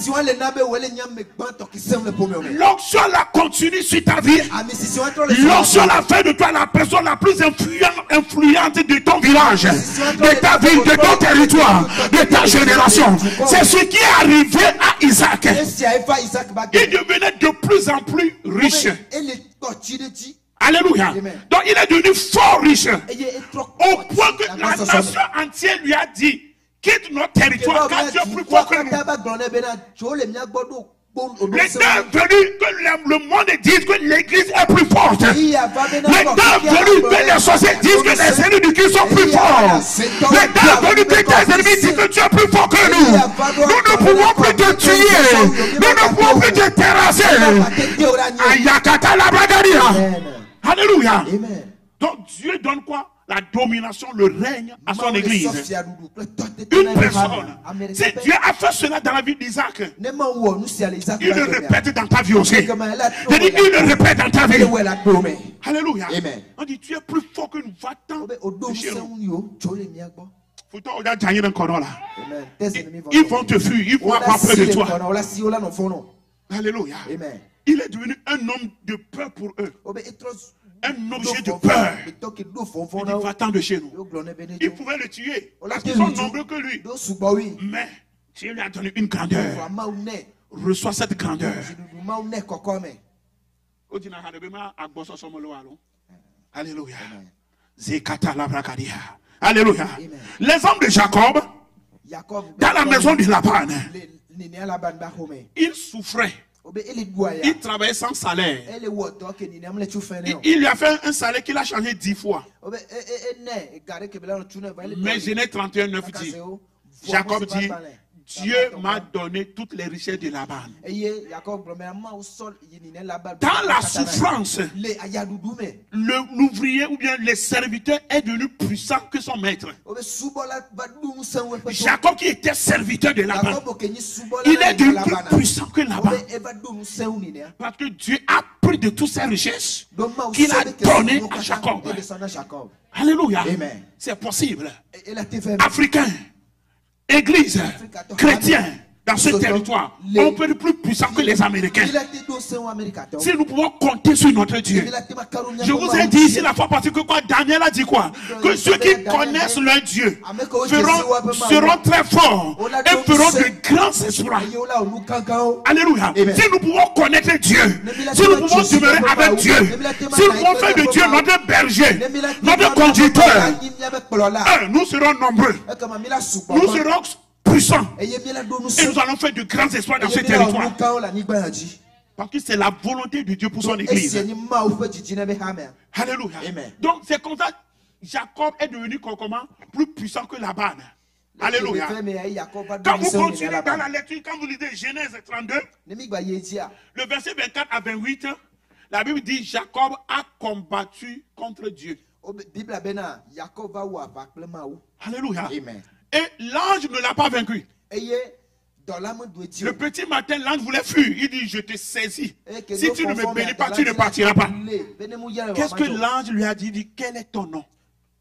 L'onction la continue sur ta vie. L'onction l'a fait de toi la personne la plus influente de ton village, de ta ville, de ton territoire, de ta génération. C'est ce qui est arrivé à Isaac. Il devenait de plus en plus riche. Alléluia. Amen. Donc il est devenu fort riche. Au point que la nation entière lui a dit, quitte notre territoire car tu es plus fort que nous. Le temps est venu que le monde dise que l'église est plus forte. Le temps est venu que les sociétés disent que les ennemis du Christ sont plus forts. Le temps est venu que tes ennemis disent que tu es plus fort que nous. Nous ne pouvons plus te tuer. Nous ne pouvons plus te terrasser. Ayakata la bragadia. Alléluia. Donc Dieu donne quoi? La domination, le règne à son église. Une personne. Si Dieu a fait cela dans la vie d'Isaac, il le répète dans ta vie aussi. Il le répète dans ta vie. Alléluia. On dit, tu es plus fort que nous. Va-t'en de chez nous. Ils vont te fuir. Ils vont avoir peur de toi. Alléluia. Il est devenu un homme de peur pour eux. Un objet de peur. Il dit, va-t'en de chez nous. Il pouvait le tuer parce qu'ils sont nombreux que lui. Mais Dieu lui a donné une grandeur. Reçois cette grandeur. Alléluia. Alléluia. Les hommes de Jacob, dans la maison de Laban, ils souffraient. Il travaillait sans salaire. Il lui a fait un salaire qu'il a changé 10 fois. Mais Genèse 31, 9 dit, Jacob dit, Dieu m'a donné toutes les richesses de Laban. Dans la souffrance, l'ouvrier ou bien les serviteurs est devenu puissant que son maître. Jacob qui était serviteur de Laban, il est devenu plus puissant que Laban. Parce que Dieu a pris de toutes ses richesses qu'il a donné à Jacob. Alléluia. C'est possible. Africain, église, chrétien, dans ce territoire, on peut être plus puissant que les Américains. Si nous pouvons compter sur notre Dieu. Je vous ai dit ici la fois passée que quoi, Daniel a dit quoi? Que ceux qui connaissent leur Dieu seront très forts et feront de grands exploits. Alléluia. Si nous pouvons connaître Dieu, si nous pouvons demeurer avec Dieu, si nous pouvons faire de Dieu notre berger, notre conducteur, nous serons nombreux. Nous serons puissants. Et nous allons faire de grands espoirs dans ce territoire. Parce que c'est la volonté de Dieu pour son église. Alléluia. Donc c'est comme ça Jacob est devenu comment? Plus puissant que Laban. Alléluia. Quand vous continuez dans la lecture, quand vous lisez Genèse 32, le verset 24 à 28, la Bible dit Jacob a combattu contre Dieu. Alléluia. Et l'ange ne l'a pas vaincu. Le petit matin, l'ange voulait fuir. Il dit, je te saisis. Si tu ne me bénis pas, tu ne partiras pas. Qu'est-ce que l'ange lui a dit? Il dit, quel est ton nom?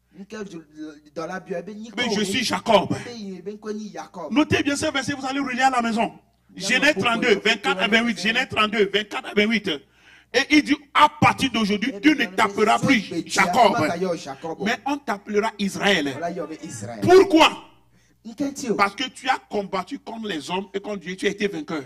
Mais je suis Jacob. Notez bien ce verset, vous allez relire à la maison. Genèse 32, 24 à 28. Genèse 32, 24 à 28. Et il dit, à partir d'aujourd'hui, tu ne t'appelleras plus Jacob, mais on t'appellera Israël. Pourquoi? Parce que tu as combattu contre les hommes et contre Dieu, tu as été vainqueur.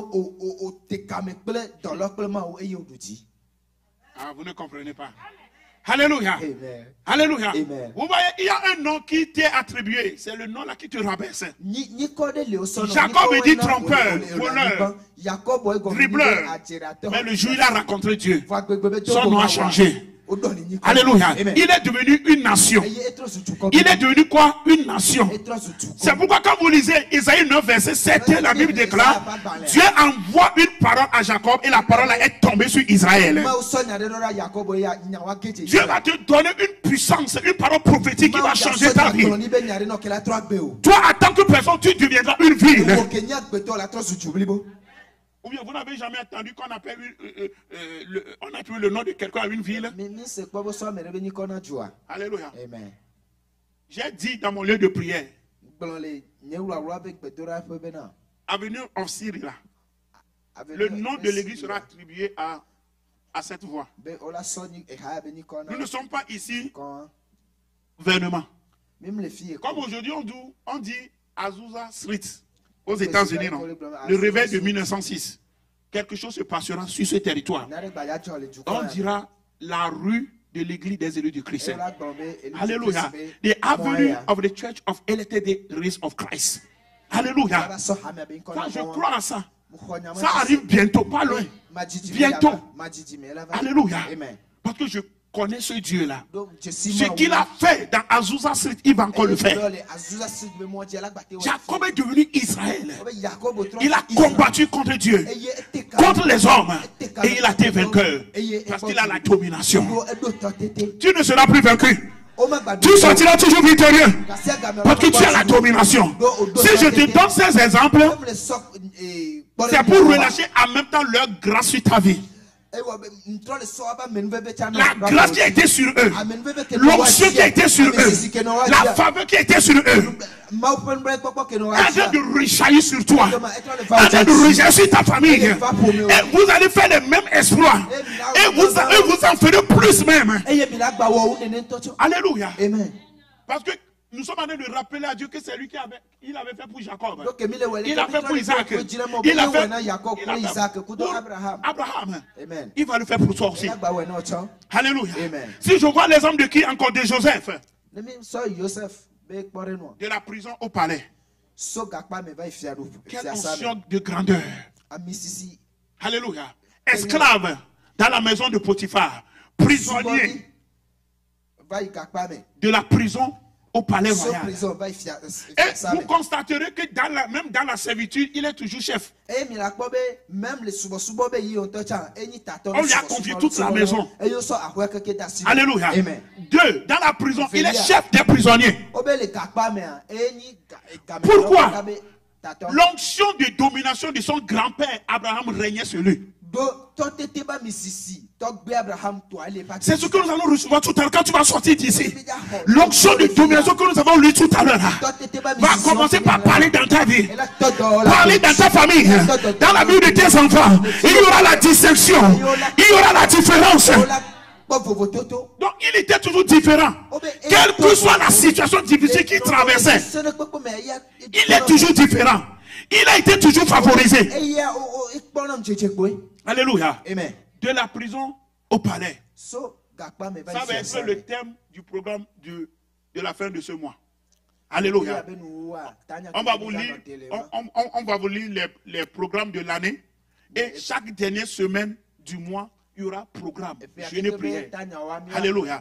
Ah, vous ne comprenez pas. Alléluia. Amen. Alléluia. Amen. Vous voyez, il y a un nom qui t'est attribué. C'est le nom là qui te rabaisse. Jacob dit trompeur, voleur, dribbleur. Mais le jour il a rencontré Dieu, son nom a changé. Alléluia. Il est devenu une nation. Il est devenu quoi? Une nation. C'est pourquoi quand vous lisez Isaïe 9 verset 7, la Bible déclare, Dieu envoie une parole à Jacob et la parole est tombée sur Israël. Dieu va te donner une puissance, une parole prophétique qui va changer ta vie. Toi, en tant que personne, tu deviendras une ville. Ou bien vous n'avez jamais entendu qu'on appelle on appelle le nom de quelqu'un à une ville? Alléluia. J'ai dit dans mon lieu de prière, Avenue of Syrie, là, le nom de l'église sera attribué à cette voie. Nous ne sommes pas ici gouvernement. Comme aujourd'hui on dit Azusa Street. Aux États-Unis, non. Le réveil de 1906. Quelque chose se passera sur ce territoire. On dira la rue de l'église des élus du Christ. Alléluia. The avenue of the church of elected race of Christ. Alléluia. Quand je crois à ça, ça arrive bientôt, pas loin. Bientôt. Alléluia. Parce que je connais ce Dieu-là. Ce qu'il a fait dans Azusa Street, il va encore le faire. Jacob est devenu Israël. Il a combattu contre Dieu, contre les hommes, et il a été vainqueur. Parce qu'il a la domination. Tu ne seras plus vaincu. Tu sortiras toujours victorieux. Parce que tu as la domination. Si je te donne ces exemples, c'est pour relâcher en même temps leur grâce sur ta vie. La grâce qui a été sur eux, l'onction qui a été sur eux, la faveur qui a été sur eux, est en train de rejaillir sur toi, en train de rejaillir sur ta famille. Et vous allez faire les mêmes exploits. Et vous en ferez plus même. Alléluia. Parce que nous sommes en train de rappeler à Dieu que c'est lui qui avait fait pour Jacob. Il a fait pour Isaac. Il a fait pour Abraham. Il va le faire pour toi aussi. Alléluia. Si je vois l'exemple de qui encore? De Joseph. De la prison au palais. Quelle onction de grandeur. Alléluia. Esclave dans la maison de Potiphar. Prisonnier de la prison au palais royal. Et vous constaterez que même dans la servitude, il est toujours chef. On lui a confié toute la maison. Alléluia. 2. Dans la prison, il est chef des prisonniers. Pourquoi? L'onction de domination de son grand-père Abraham régnait sur lui. C'est ce que nous allons recevoir tout à l'heure quand tu vas sortir d'ici. L'onction de domination que nous avons lu tout à l'heure va commencer par parler dans ta vie, parler dans ta famille, dans la vie de tes enfants. Il y aura la distinction, il y aura la différence. Donc il était toujours différent. Quelle que soit la situation difficile qu'il traversait, il est toujours différent. Il a été toujours favorisé. Alléluia. Amen. De la prison au palais. Ça va être le thème du programme de la fin de ce mois. Alléluia. On va vous lire les programmes de l'année. Et chaque dernière semaine du mois, il y aura programme. Jeûne et prière. Alléluia.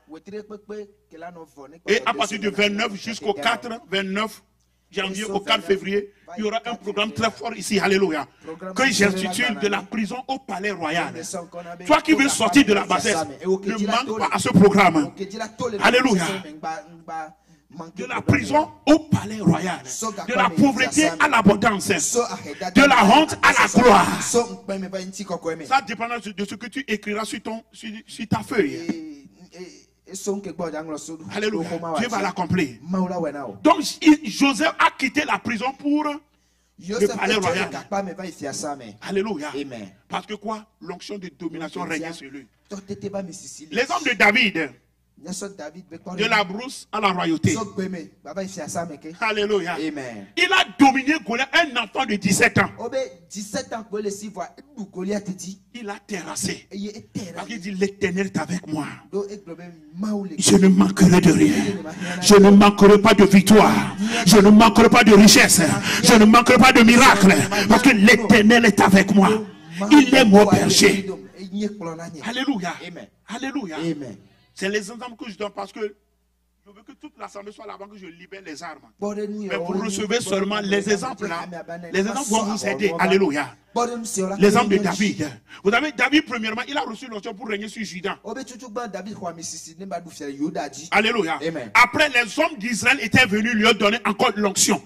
Et à partir du 29 jusqu'au 29 janvier au 4 février, il y aura un programme très fort ici, alléluia, que j'intitule de la prison au palais royal. Toi qui veux sortir de la bassesse, ne manque pas à ce programme. Alléluia. De la prison au palais royal, de la pauvreté à l'abondance, de la honte à la gloire. Ça dépendra de ce que tu écriras sur ta feuille. Alléluia. Dieu va l'accomplir. Donc Joseph a quitté la prison pour le palais royal. Alléluia. Parce que quoi? L'onction de domination régnait sur lui. Les hommes de David, de la brousse à la royauté. Alléluia. Amen. Il a dominé Goliath, un enfant de 17 ans. Il a terrassé. Parce qu'il dit l'Éternel est avec moi. Je ne manquerai de rien. Je ne manquerai pas de victoire. Je ne manquerai pas de richesse. Je ne manquerai pas de miracle. Parce que l'Éternel est avec moi. Il est mon berger. Alléluia. Alléluia. C'est les exemples que je donne parce que je veux que toute l'assemblée soit là avant que je libère les armes. Mais vous recevez seulement les exemples là. Les exemples vont vous aider. Alléluia. L'exemple de David. Vous avez David, premièrement, il a reçu l'onction pour régner sur Juda. Alléluia. Après, les hommes d'Israël étaient venus lui donner encore l'onction.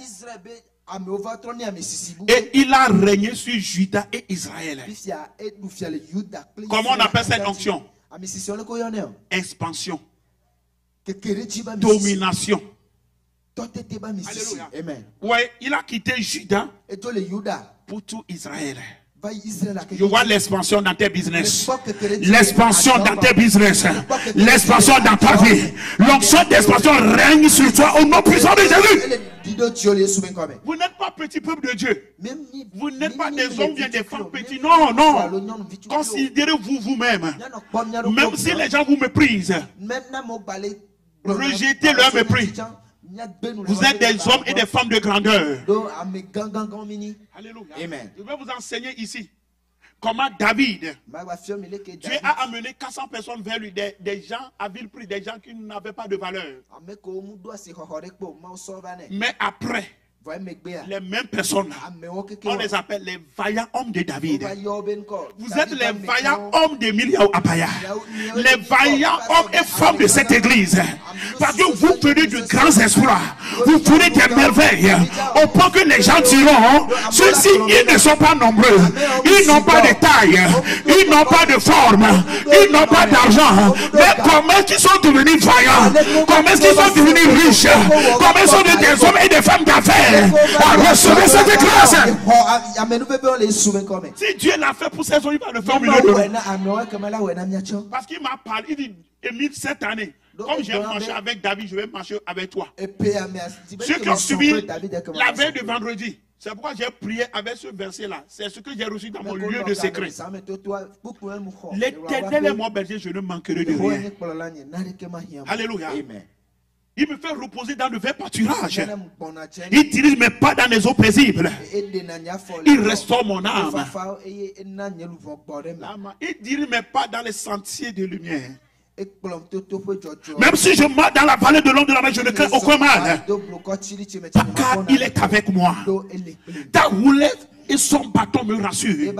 Et il a régné sur Juda et Israël. Comment on appelle cette onction? Expansion, domination. Alléluia. Ouais, il a quitté Juda pour tout Israël. Je vois l'expansion dans tes business, l'expansion dans tes business, l'expansion dans ta vie. L'onction d'expansion règne sur toi au nom puissant de Jésus. Vous n'êtes pas petit peuple de Dieu. Vous n'êtes pas des hommes bien des femmes petits. Non, non. Considérez-vous vous-même. Même si les gens vous méprisent, rejetez leur mépris. Vous êtes des hommes et des femmes de grandeur. Alléluia. Amen. Je vais vous enseigner ici comment David, Dieu a amené 400 personnes vers lui, des gens à vil prix, des gens qui n'avaient pas de valeur. Mais après, les mêmes personnes, on les appelle les vaillants hommes de David. Vous êtes les vaillants hommes de Miliaou Apaya, les vaillants hommes et femmes de cette église. Parce que vous ferez de grands exploits, vous ferez des merveilles, au point que les gens diront, ceux-ci, ils ne sont pas nombreux, ils n'ont pas de taille, ils n'ont pas de forme, ils n'ont pas d'argent. Mais comment est-ce qu'ils sont devenus vaillants? Comment est-ce qu'ils sont devenus riches? Comment est-ce qu'ils sont des hommes et des femmes d'affaires? Recevez cette grâce. Si Dieu l'a fait pour ces hommes, il va le faire au milieu de nous. Parce qu'il m'a parlé, il dit, Émile, cette année, comme j'ai marché avec David, je vais marcher avec toi. Ceux qui ont suivi la veille de vendredi, c'est pourquoi j'ai prié avec ce verset-là. C'est ce que j'ai reçu dans mon lieu de secret. L'Éternel est mon berger, je ne manquerai de rien. Alléluia. Il me fait reposer dans le vert pâturage. Il dirige mes pas dans les eaux paisibles. Il restaure mon âme. Il dirige mes pas dans les sentiers de lumière. Même si je marche dans la vallée de l'ombre de la mort, je ne crains aucun mal. Car il est avec moi. Ta roulette et son bâton me rassurent.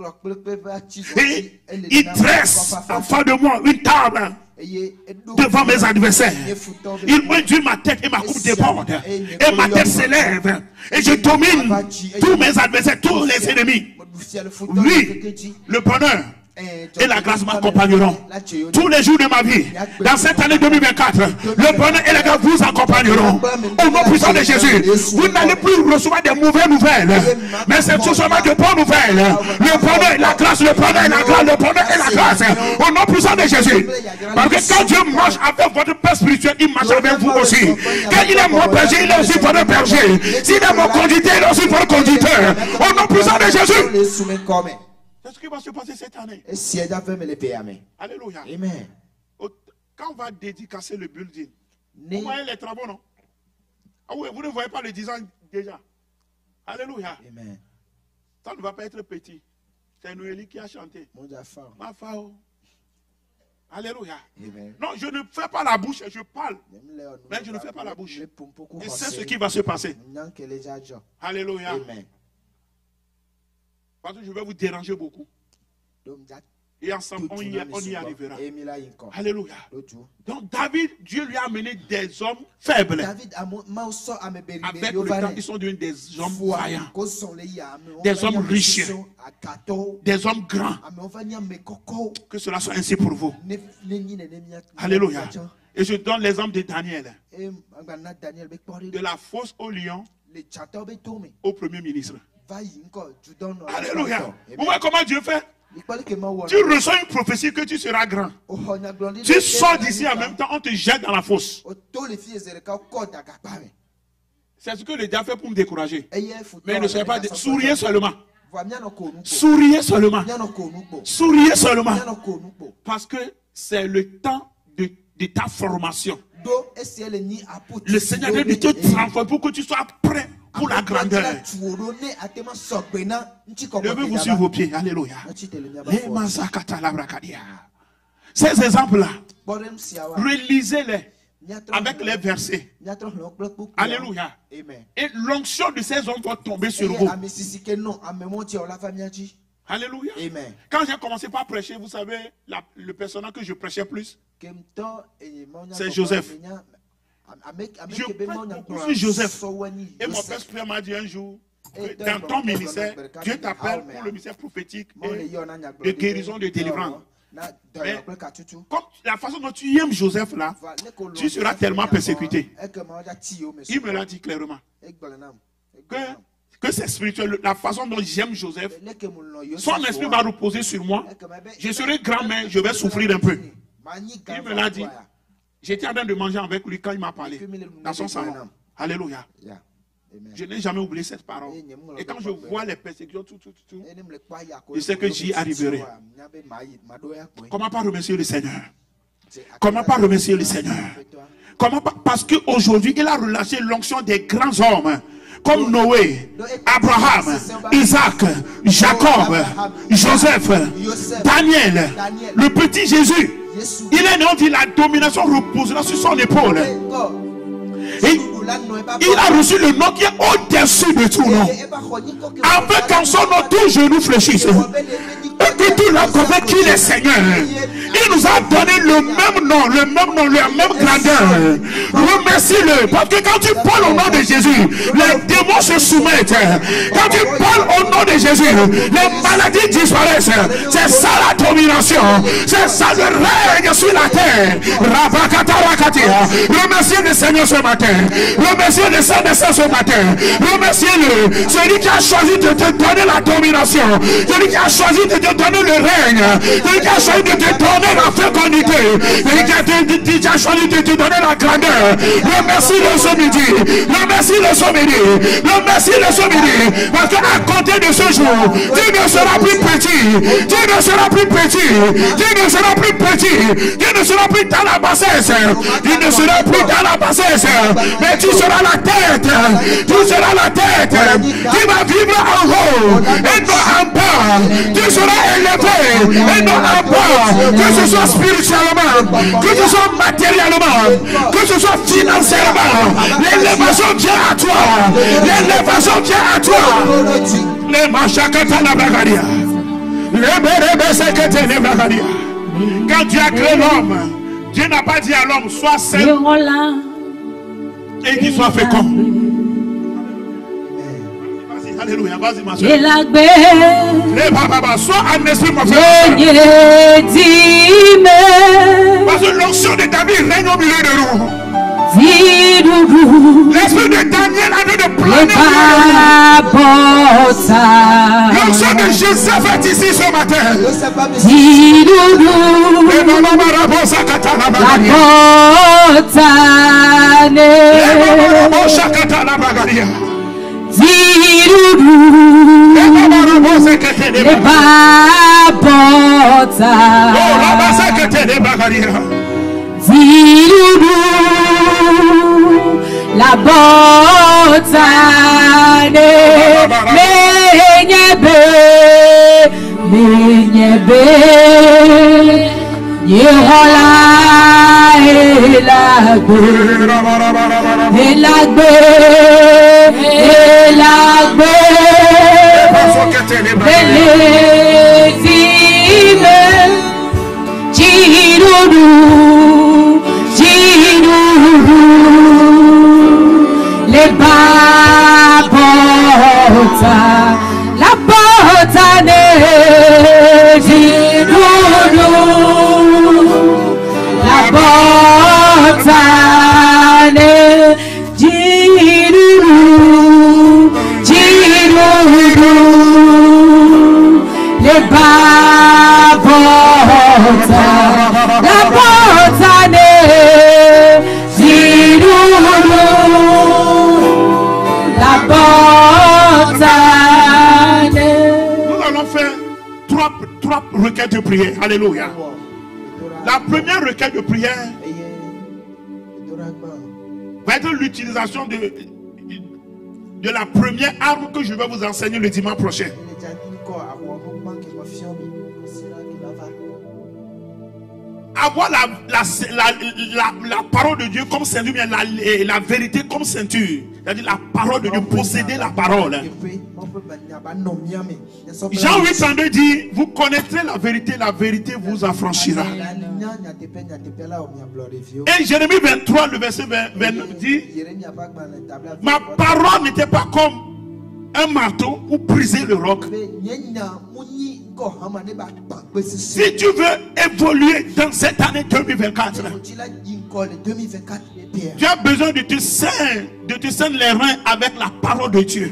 Et il dresse en face de moi une table devant mes adversaires. Il induit ma tête et ma coupe déborde. Et ma tête s'élève. Et je domine tous mes adversaires, tous les ennemis. Lui, le bonheur et la grâce m'accompagneront tous les jours de ma vie. Dans cette année 2024, le bonheur et la grâce vous accompagneront. Au nom puissant de Jésus, vous n'allez plus recevoir des mauvaises nouvelles, mais c'est tout seulement de bonnes nouvelles. Le bonheur et la grâce, le bonheur et la grâce, le bonheur et la grâce. Au nom puissant de Jésus. Parce que quand Dieu marche avec votre père spirituel, il marche avec vous aussi. Quand il est mon berger, il est aussi votre berger. S'il est mon conducteur, il est aussi votre conducteur. Au nom puissant de Jésus. C'est ce qui va se passer cette année. Alléluia. Amen. Quand on va dédicacer le building, vous voyez les travaux, non? Ah oui, vous ne voyez pas le design déjà. Alléluia. Amen. Ça ne va pas être petit. C'est Noélie qui a chanté. Ma fao. Alléluia. Amen. Non, je ne fais pas la bouche, je parle. Mais je ne fais pas la bouche. Et c'est ce qui va se passer. Alléluia. Amen. Parce que je vais vous déranger beaucoup. Et ensemble, on y arrivera. Alléluia. Donc David, Dieu lui a amené des hommes faibles. Avec le temps, ils sont devenus des hommes vaillants. Des hommes riches. Des hommes grands. Que cela soit ainsi pour vous. Alléluia. Et je donne l'exemple de Daniel. De la fosse au lion au premier ministre. Alléluia. Vous voyez comment Dieu fait? Tu reçois une prophétie que tu seras grand. Tu sors d'ici en même temps, on te jette dans la fosse. C'est ce que le diable fait pour me décourager. Mais ne soyez pas... Souriez seulement. Souriez seulement. Souriez seulement. Parce que c'est le temps de ta formation. Le Seigneur veut te transformer pour que tu sois prêt pour la grandeur. Levez-vous sur vos pieds. Alléluia. Ces exemples-là, relisez-les avec les versets. Alléluia. Et l'onction de ces hommes va tomber sur vous. Alléluia. Quand j'ai commencé par prêcher, vous savez, le personnage que je prêchais plus, c'est Joseph. Je prêche beaucoup sur Joseph. Et mon père m'a dit un jour, dans ton ministère, Dieu t'appelle pour le ministère prophétique et de guérison, de délivrance. Mais comme la façon dont tu aimes Joseph là, tu seras tellement persécuté. Il me l'a dit clairement. Que c'est spirituel. La façon dont j'aime Joseph, son esprit va reposer sur moi. Je serai grand, mais je vais souffrir un peu. Il me l'a dit. J'étais en train de manger avec lui quand il m'a parlé dans son salon. Alléluia. Je n'ai jamais oublié cette parole. Et quand je vois les persécutions, je sais que j'y arriverai. Comment pas remercier le Seigneur? Comment pas remercier le Seigneur? Comment pas? Parce qu'aujourd'hui, il a relâché l'onction des grands hommes. Comme Noé, Abraham, Isaac, Jacob, Joseph, Daniel, le petit Jésus. Il est né, on dit la domination reposera sur son épaule. Et il a reçu le nom qui est au-dessus de tout nom. Avec en son nom, tout genou fléchisse. Et que tout la connaît qu'il est Seigneur. Il nous a donné le même nom, la même grandeur. Remercie-le. Parce que quand tu parles au nom de Jésus, les démons se soumettent. Quand tu parles au nom de Jésus, les maladies disparaissent. C'est ça la domination. C'est ça le règne sur la terre. Remerciez le Seigneur ce matin. Remerciez le Saint-Saint ce matin. Remerciez-le. Celui qui a choisi de te donner la domination. Celui qui a choisi de te donner le règne. Celui qui a choisi de te donner la fécondité. Celui qui a choisi de te donner la grandeur. Remercie-le ce midi. Remercie-le ce midi. Remercie-le ce midi. Parce qu'à côté de ce jour, tu ne seras plus petit. Tu ne seras plus petit. Tu ne seras plus petit. Tu ne seras plus dans la bassesse. Tu ne seras plus dans la bassesse. Mais tu seras la tête. Tu seras la tête. Tu vas vivre en haut et non en bas. Tu seras élevé et non en bas. Que ce soit soit spirituellement, que ce soit matériellement, que ce soit financièrement, l'élévation vient à toi. L'élévation vient à toi. Les machakata la bagaria. Les bébés sekete les bagaria. Quand Dieu a créé l'homme, Dieu n'a pas dit à l'homme sois seul et qu'il soit fécond. Alléluia, vas-y ma soeur. Sois un esprit mon frère. Parce que l'onction de David règne au milieu de nous. L'esprit de Daniel a dû de planer. L'onction de Joseph est ici ce matin. La botane menyebe yehola elagbe belezime jirudu le babota la botane jirudu la botane jirudu le babota la botane jirudu la botane. Nous allons faire trois requêtes de prière. Alléluia. La première requête de prière va être l'utilisation de la première arme que je vais vous enseigner le dimanche prochain. Avoir la parole de Dieu comme ceinture, la vérité comme ceinture. C'est-à-dire la parole de Dieu, posséder la parole. Jean 8:32 dit, vous connaîtrez la vérité vous affranchira. Et Jérémie 23, le verset 29 dit, ma parole n'était pas comme un marteau pour briser le roc. Si tu veux évoluer dans cette année 2024, tu as besoin de te saindre les reins avec la parole de Dieu.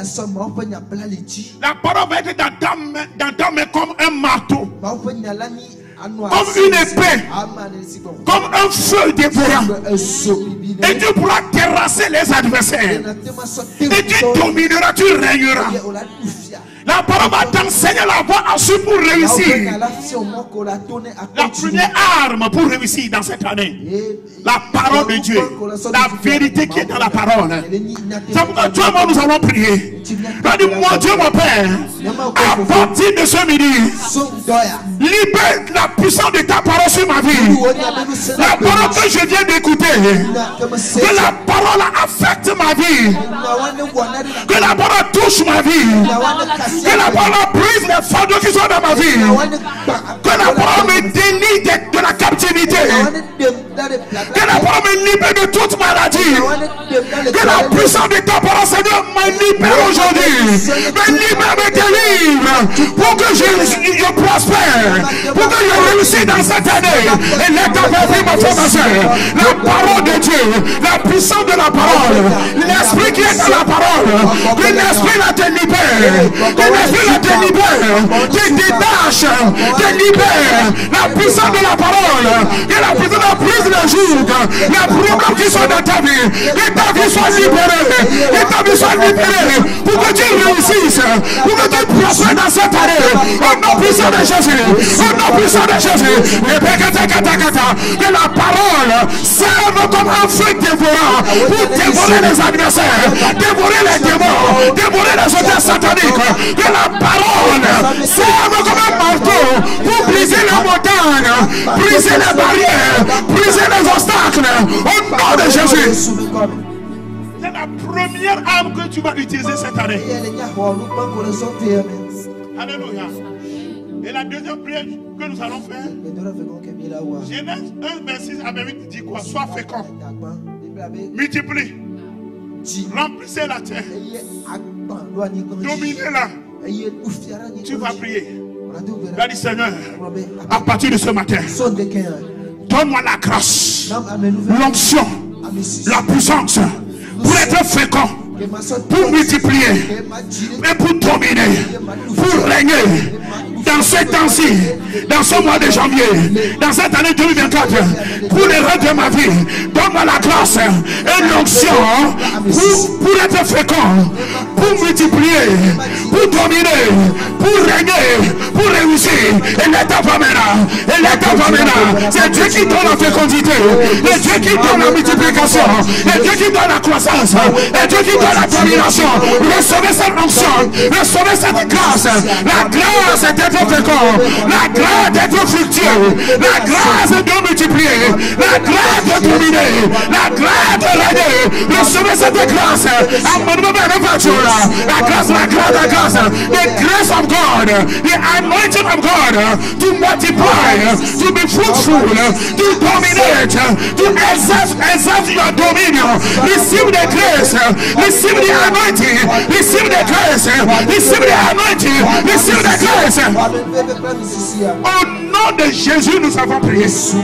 La parole va être dans ta main comme un marteau, comme une épée, comme un feu dévorant. Et tu pourras terrasser les adversaires. Et tu domineras, tu régneras. La parole va t'enseigner la voie à suivre pour réussir. La première arme pour réussir dans cette année, la parole de Dieu, la vérité qui est dans la parole. C'est pourquoi toi et moi nous allons prier. Mon Dieu, mon Père, à partir de ce midi, libère la puissance de ta parole sur ma vie. La parole que je viens d'écouter, que la parole affecte ma vie, que la parole touche ma vie, que la parole brise les fardeaux qui sont dans ma vie, que la parole me délie de la captivité, que la parole me libère de toute maladie, que la puissance de ta parole, Seigneur, me libère aujourd'hui, me libère, me délivre, pour que je prospère, pour que je réussisse dans cette année. Et l'état ma soeur, la parole de Dieu, la puissance de la parole, l'esprit qui est dans la parole, que l'esprit la te libère, que l'esprit la te libère, te détache, te libère, la puissance de la parole, que la puissance de la prise de jour, les problèmes qui sont dans ta vie, que ta vie soit libérée, que ta vie soit libérée, pour que tu réussisses, pour que tu prospères dans cette année, au nom puissant de Jésus, au nom puissant de Jésus, et Que la parole serve comme un feu dévorant pour dévorer les adversaires, dévorer les démons, dévorer les auteurs sataniques. Que la parole serve comme un marteau pour briser les montagnes, briser les barrières, briser les obstacles. Au nom de Jésus. C'est la première arme que tu vas utiliser cette année. Alléluia. Et la deuxième prière que nous allons faire, Genèse 1, verset 6 à 8 dit quoi? Sois fécond, multiplie, remplissez la terre, dominez-la. Tu vas prier. Tu vas dire, Seigneur, à partir de ce matin, donne-moi la grâce, l'onction, la puissance pour être fécond, pour multiplier et pour dominer, pour régner dans ce temps-ci, dans ce mois de janvier, dans cette année 2024, pour les rêves de ma vie. Donne-moi la grâce et l'onction pour être fécond, pour multiplier, pour dominer, pour régner, pour réussir. Et l'étape amènera, et l'étape amènera. C'est Dieu qui donne la fécondité, et Dieu qui donne la multiplication, et Dieu qui donne la croissance, et Dieu qui donne la domination. Recevez cette onction, recevez cette grâce, la grâce d'être fécond, la grâce d'être fructueux, la grâce de multiplier, la grâce de dominer, la grâce de régner. Recevez cette grâce. La grâce, la grâce, la grâce. The grace of God, the anointing of God to multiply, to be fruitful, to dominate, to exert your dominion. Receive the grace, receive the anointing, receive the grace, receive the anointing, receive the grace. Au nom de Jésus, nous avons prié.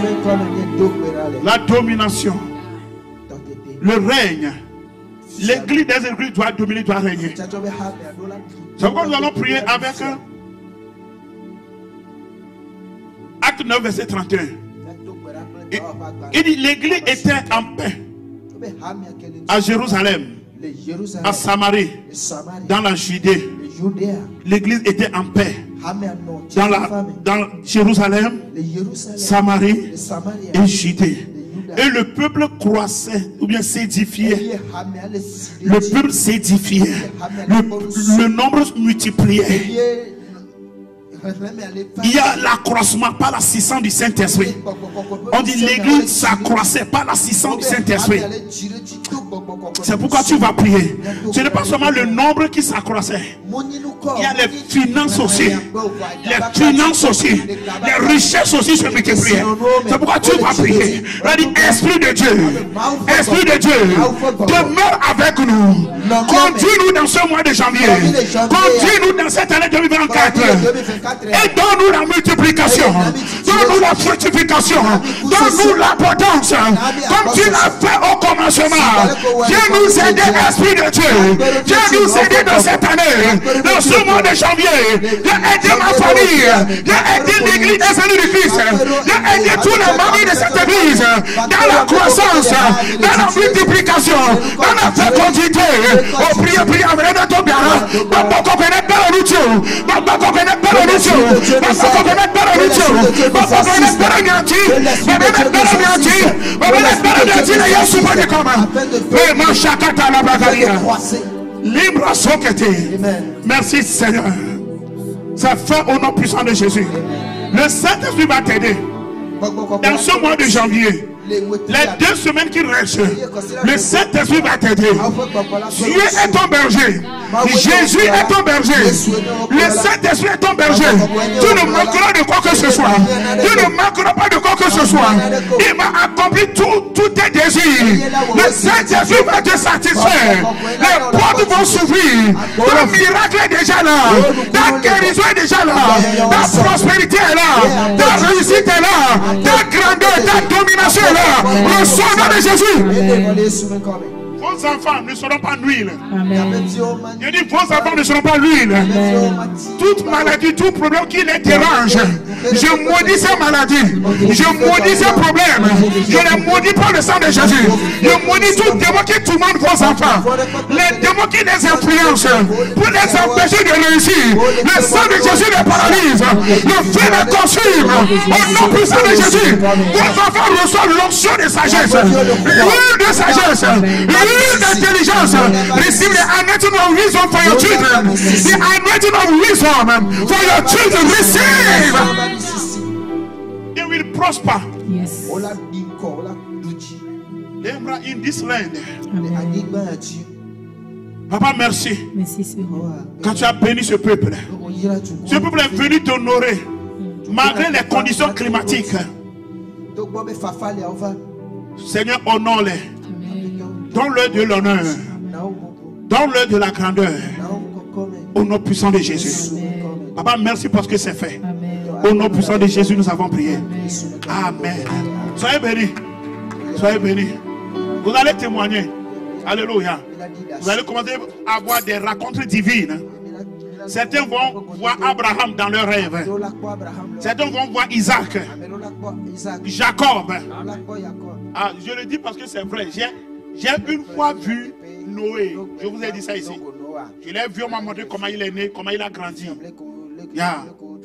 La domination, le règne. L'église des églises doit dominer, doit régner. C'est pourquoi nous allons prier avec Acte 9, verset 31. Il dit, l'église était en paix à Jérusalem, à Samarie, dans la Judée. L'église était en paix dans Jérusalem, Samarie et Judée. Et le peuple croissait, ou bien s'édifiait. Le peuple s'édifiait. Le nombre multipliait. Il y a l'accroissement par l'assistance du Saint-Esprit. On dit l'église s'accroissait par l'assistance du Saint-Esprit. C'est pourquoi tu vas prier. Ce n'est pas seulement le nombre qui s'accroissait. Il y a les finances aussi. Les finances aussi. Les richesses aussi se multiplient. C'est pourquoi tu vas prier. Esprit de Dieu. Esprit de Dieu. Demeure avec nous. Conduis-nous dans ce mois de janvier. Conduis-nous dans cette année 2024. Et donne-nous la multiplication, donne-nous la fructification, donne-nous l'abondance, comme tu l'as fait au commencement. Viens nous aider, Esprit de Dieu. Viens nous aider dans cette année, dans ce mois de janvier. Viens aider ma famille, viens aider l'église des amis du Christ, viens aider tous les maris de cette église, dans la croissance, dans la multiplication, dans la fécondité. Oh, priez, priez, avec notre bien. Papa, qu'on connaît pas la nourriture. Papa, qu'on connaît pas la nourriture. Merci Seigneur. Ça fait au nom puissant de Jésus. Le Saint-Esprit va t'aider dans ce mois de janvier. Les 2 semaines qui restent, le Saint-Esprit va t'aider. Dieu est ton berger. Jésus est ton berger. Le Saint-Esprit est ton berger. Tu ne manqueras de quoi que ce soit. Tu ne manqueras pas de quoi que ce soit. Il m'a accompli tous tes désirs. Le Saint-Esprit va te satisfaire. Les portes vont s'ouvrir. Ton miracle est déjà là. Ta guérison est déjà là. Ta prospérité est là. Ta réussite est là. Ta grandeur, ta domination est là. Le nom de Jésus. vos enfants ne seront pas l'huile. Amen. Je dis, vos enfants ne seront pas l'huile. Toute maladie, tout problème qui les dérange, je maudis ces maladies. Je maudis ces problèmes. Je les maudis par le sang de Jésus. Je maudis tout démon qui tourmente vos enfants. Les démons qui les influencent pour les empêcher de réussir. Le sang de Jésus les paralyse. Le feu les consume. Au nom puissant de Jésus, vos enfants reçoivent l'onction de sagesse, l'huile de sagesse, l'huile d'intelligence. Receive the anointing of wisdom for your children. The anointing of wisdom for your children. Receive. They will prosper. Yes. In this land. Amen. Papa, merci. Merci Seigneur. Quand tu as béni ce peuple est venu t'honorer malgré les conditions climatiques. Seigneur, honore-les. Donne-leur de l'honneur. Donne-leur de la grandeur. Au nom puissant de Jésus. Papa, merci parce que c'est fait. Au nom puissant de Jésus, nous avons prié. Amen. Soyez bénis. Soyez bénis. Vous allez témoigner. Alléluia. Vous allez commencer à avoir des rencontres divines. Certains vont voir Abraham dans leurs rêves. Certains vont voir Isaac, Jacob. Ah, je le dis parce que c'est vrai. J'ai une fois vu Noé. Je vous ai dit ça ici. Je l'ai vu, on m'a montré comment il est né, comment il a grandi. Yeah.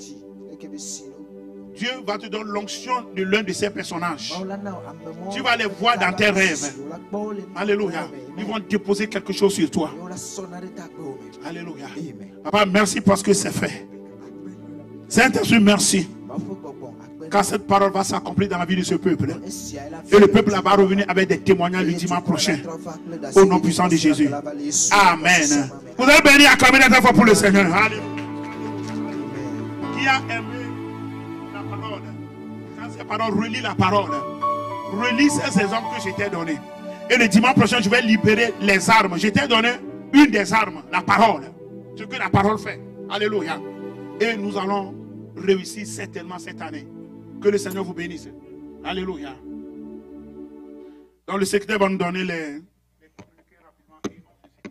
Dieu va te donner l'onction de l'un de ces personnages. Tu vas les voir dans tes rêves. Alléluia. Ils vont déposer quelque chose sur toi. Alléluia. Papa, merci parce que c'est fait. Saint-Esprit, merci. Car cette parole va s'accomplir dans la vie de ce peuple. Et le peuple va revenir avec des témoignages le dimanche prochain. Au nom puissant de Jésus. Amen. Vous allez bénir, acclamer la fois pour le Seigneur. Alléluia. Qui a aimé la parole? Quand ces paroles, relis la parole. Relis ces exemples que je t'ai donné. Et le dimanche prochain, je vais libérer les armes. Je t'ai donné une des armes, la parole. Ce que la parole fait. Alléluia. Et nous allons réussir certainement cette année. Que le Seigneur vous bénisse. Alléluia. Donc le secrétaire va nous donner les communiqués rapidement.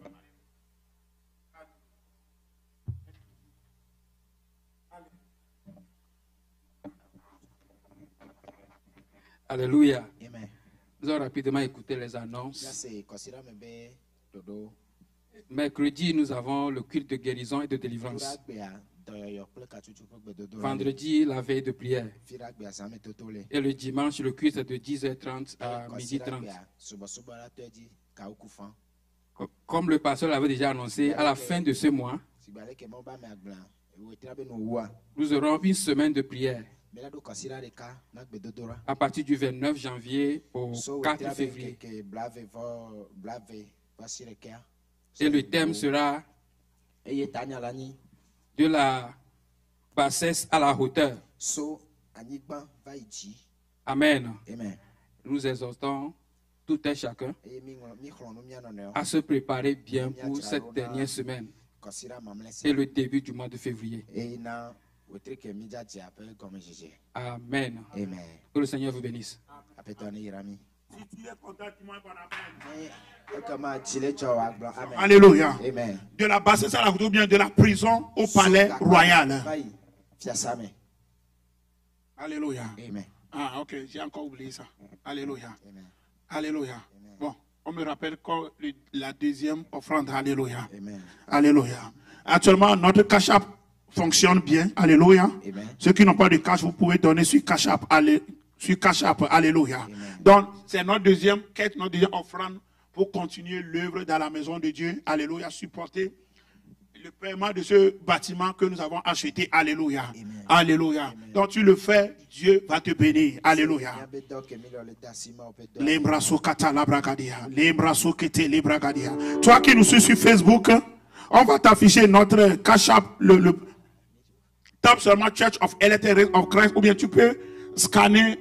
Alléluia. Nous allons rapidement écouter les annonces. Mercredi, nous avons le culte de guérison et de délivrance. Vendredi, la veille de prière. Et le dimanche, le culte est de 10h30 à 12h30. Comme le pasteur l'avait déjà annoncé, à la fin de ce mois, nous aurons une semaine de prière. À partir du 29 janvier au 4 février. Et le thème sera de la bassesse à la hauteur. Amen. Nous exhortons tout un chacun à se préparer bien pour cette dernière semaine et le début du mois de février. Amen. Que le Seigneur vous bénisse. Si tu es content, dis-moi bon appel. Alléluia. De la bassesse à la hauteur, bien de la prison au palais royal. Alléluia. Ah, ok, j'ai encore oublié ça. Alléluia. Alléluia. Bon, on me rappelle la deuxième offrande. Alléluia. Alléluia. Actuellement, notre cash app fonctionne bien. Alléluia. Ceux qui n'ont pas de cash, vous pouvez donner sur cash app. Sur cash app. Alléluia. Donc, c'est notre deuxième quête, notre deuxième offrande pour continuer l'œuvre dans la maison de Dieu. Alléluia. Supporter le paiement de ce bâtiment que nous avons acheté. Alléluia. Alléluia. Donc tu le fais, Dieu va te bénir. Alléluia. Toi qui nous suis sur Facebook, on va t'afficher notre cash app. Tape seulement Church of Elect of Christ, ou bien tu peux scanner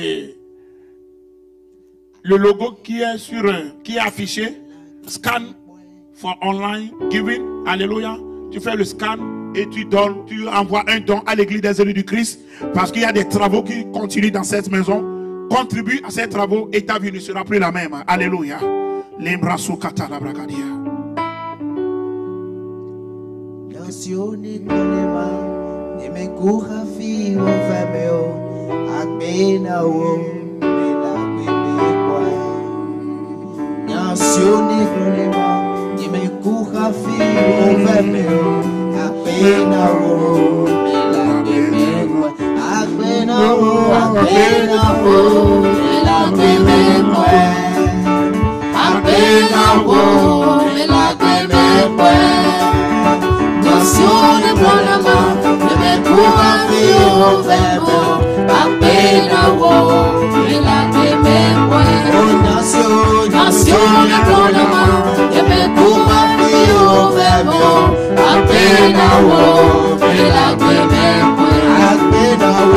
le logo qui est affiché. Scan for online giving. Alléluia. Tu fais le scan et tu donnes, tu envoies un don à l'église des élus du Christ, parce qu'il y a des travaux qui continuent dans cette maison. Contribue à ces travaux et ta vie ne sera plus la même. Alléluia. Lembrasukata la bragadia. Nazioni problema, ne me cura fio femeo, appena o me la bebe qua. Nazioni problema, ne me cura fio femeo, appena o me la bebe qua. Appena o me la bebe qua. Appena o me la bebe qua. Nazione problema, ne me cura fio femeo, appena o me la bebe qua. Nazione problema, ne me cura fio femeo, appena o me la bebe qua. Appena o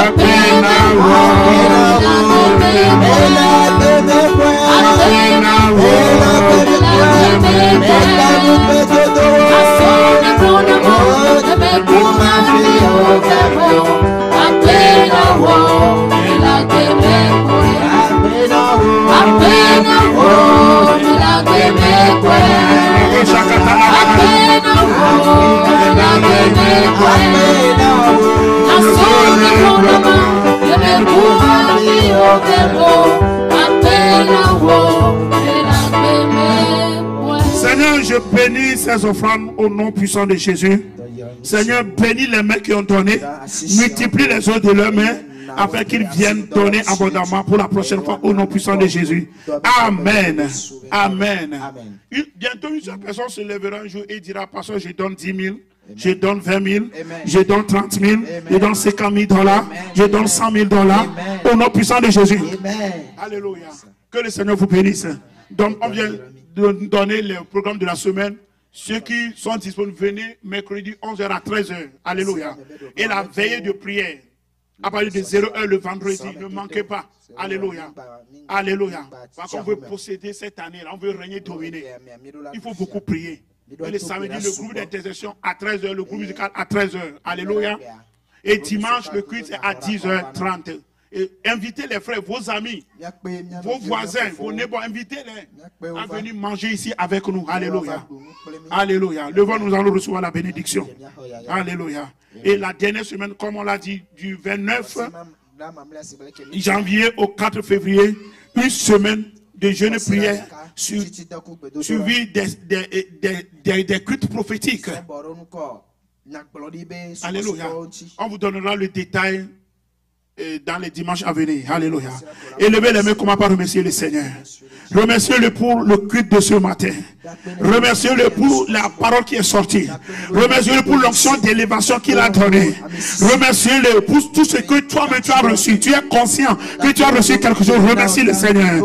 Seigneur, je bénis ces offrandes au nom puissant de Jésus. Seigneur, bénis les mains qui ont donné, multiplie les œuvres de leurs mains, afin qu'ils viennent donner abondamment pour la prochaine fois au nom puissant de Jésus. Amen. Amen. Bientôt, une seule personne se lèvera un jour et dira, pasteur, je donne 10 000. Je donne 20 000, je donne 30 000, je donne 50 000 $, je donne 100 000 $, au nom puissant de Jésus. Alléluia. Que le Seigneur vous bénisse. Donc, on vient de donner le programme de la semaine. Ceux qui sont disponibles, venez mercredi 11h à 13h. Alléluia. Et la veillée de prière, à partir de 0h le vendredi, ne manquez pas. Alléluia. Alléluia. Parce qu'on veut posséder cette année-là, on veut régner, dominer. Il faut beaucoup prier. Et le samedi, le groupe d'intercession à 13h, le groupe musical à 13h. Alléluia. Et dimanche, le culte est à 10h30. Et invitez les frères, vos amis, vos voisins, vos neighbors, invitez-les à venir manger ici avec nous. Alléluia. Alléluia. Levons, nous allons recevoir la bénédiction. Alléluia. Et la dernière semaine, comme on l'a dit, du 29 janvier au 4 février, une semaine de jeûne et prière suivi des cultes prophétiques. Alléluia. On vous donnera le détail dans les dimanches à venir. Alléluia. Élevez les mains, comment pas remercier le Seigneur. Remerciez-le pour le culte de ce matin. Remerciez-le pour la parole qui est sortie. Remerciez-le pour l'onction d'élévation qu'il a donnée. Remerciez-le pour tout ce que toi-même tu as reçu. Tu es conscient que tu as reçu quelque chose. Remercie le Seigneur.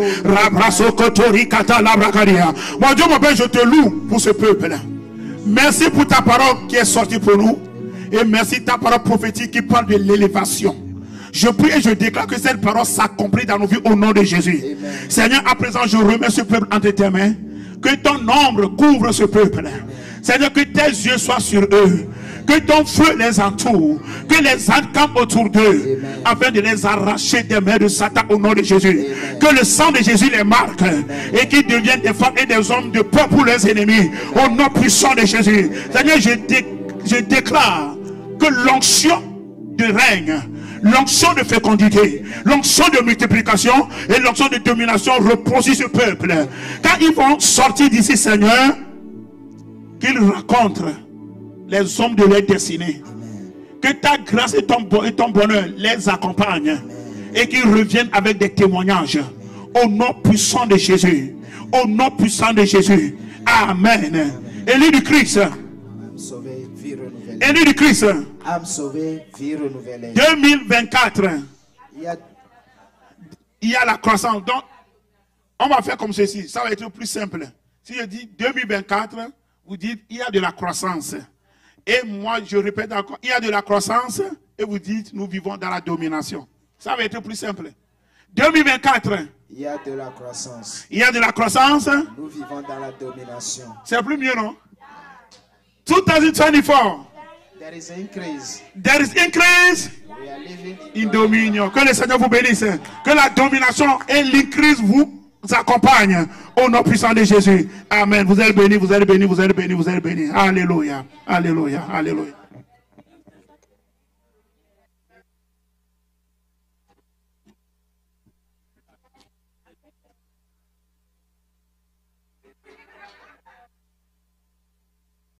Mon Dieu, mon Père, je te loue pour ce peuple. Merci pour ta parole qui est sortie pour nous. Et merci ta parole prophétique qui parle de l'élévation. Je prie et je déclare que cette parole s'accomplit dans nos vies au nom de Jésus. Amen. Seigneur, à présent, je remets ce peuple entre tes mains. Que ton ombre couvre ce peuple. Amen. Seigneur, que tes yeux soient sur eux. Que ton feu les entoure. Que les anges campent autour d'eux. Afin de les arracher des mains de Satan au nom de Jésus. Amen. Que le sang de Jésus les marque. Amen. Et qu'ils deviennent des femmes et des hommes de peur pour leurs ennemis. Au nom puissant de Jésus. Seigneur, je déclare que l'onction de règne, l'onction de fécondité, l'onction de multiplication et l'onction de domination repose sur ce peuple. Quand ils vont sortir d'ici, Seigneur, qu'ils rencontrent les hommes de leur destinée. Que ta grâce et ton bonheur les accompagnent. Et qu'ils reviennent avec des témoignages. Au nom puissant de Jésus. Au nom puissant de Jésus. Amen. Élu du Christ. Élu du Christ. Âme sauvée, vie renouvelée. 2024. Il y a la croissance. Donc, on va faire comme ceci. Ça va être plus simple. Si je dis 2024, vous dites il y a de la croissance. Et moi, je répète encore, il y a de la croissance. Et vous dites, nous vivons dans la domination. Ça va être plus simple. 2024. Il y a de la croissance. Il y a de la croissance. Nous vivons dans la domination. C'est plus mieux, non? 2024. There is increase. There is increase in dominion. Que le Seigneur vous bénisse. Que la domination et l'increase vous accompagne au nom puissant de Jésus. Amen. Vous êtes bénis, vous êtes bénis, vous êtes bénis, vous êtes bénis. Alléluia, alléluia, alléluia.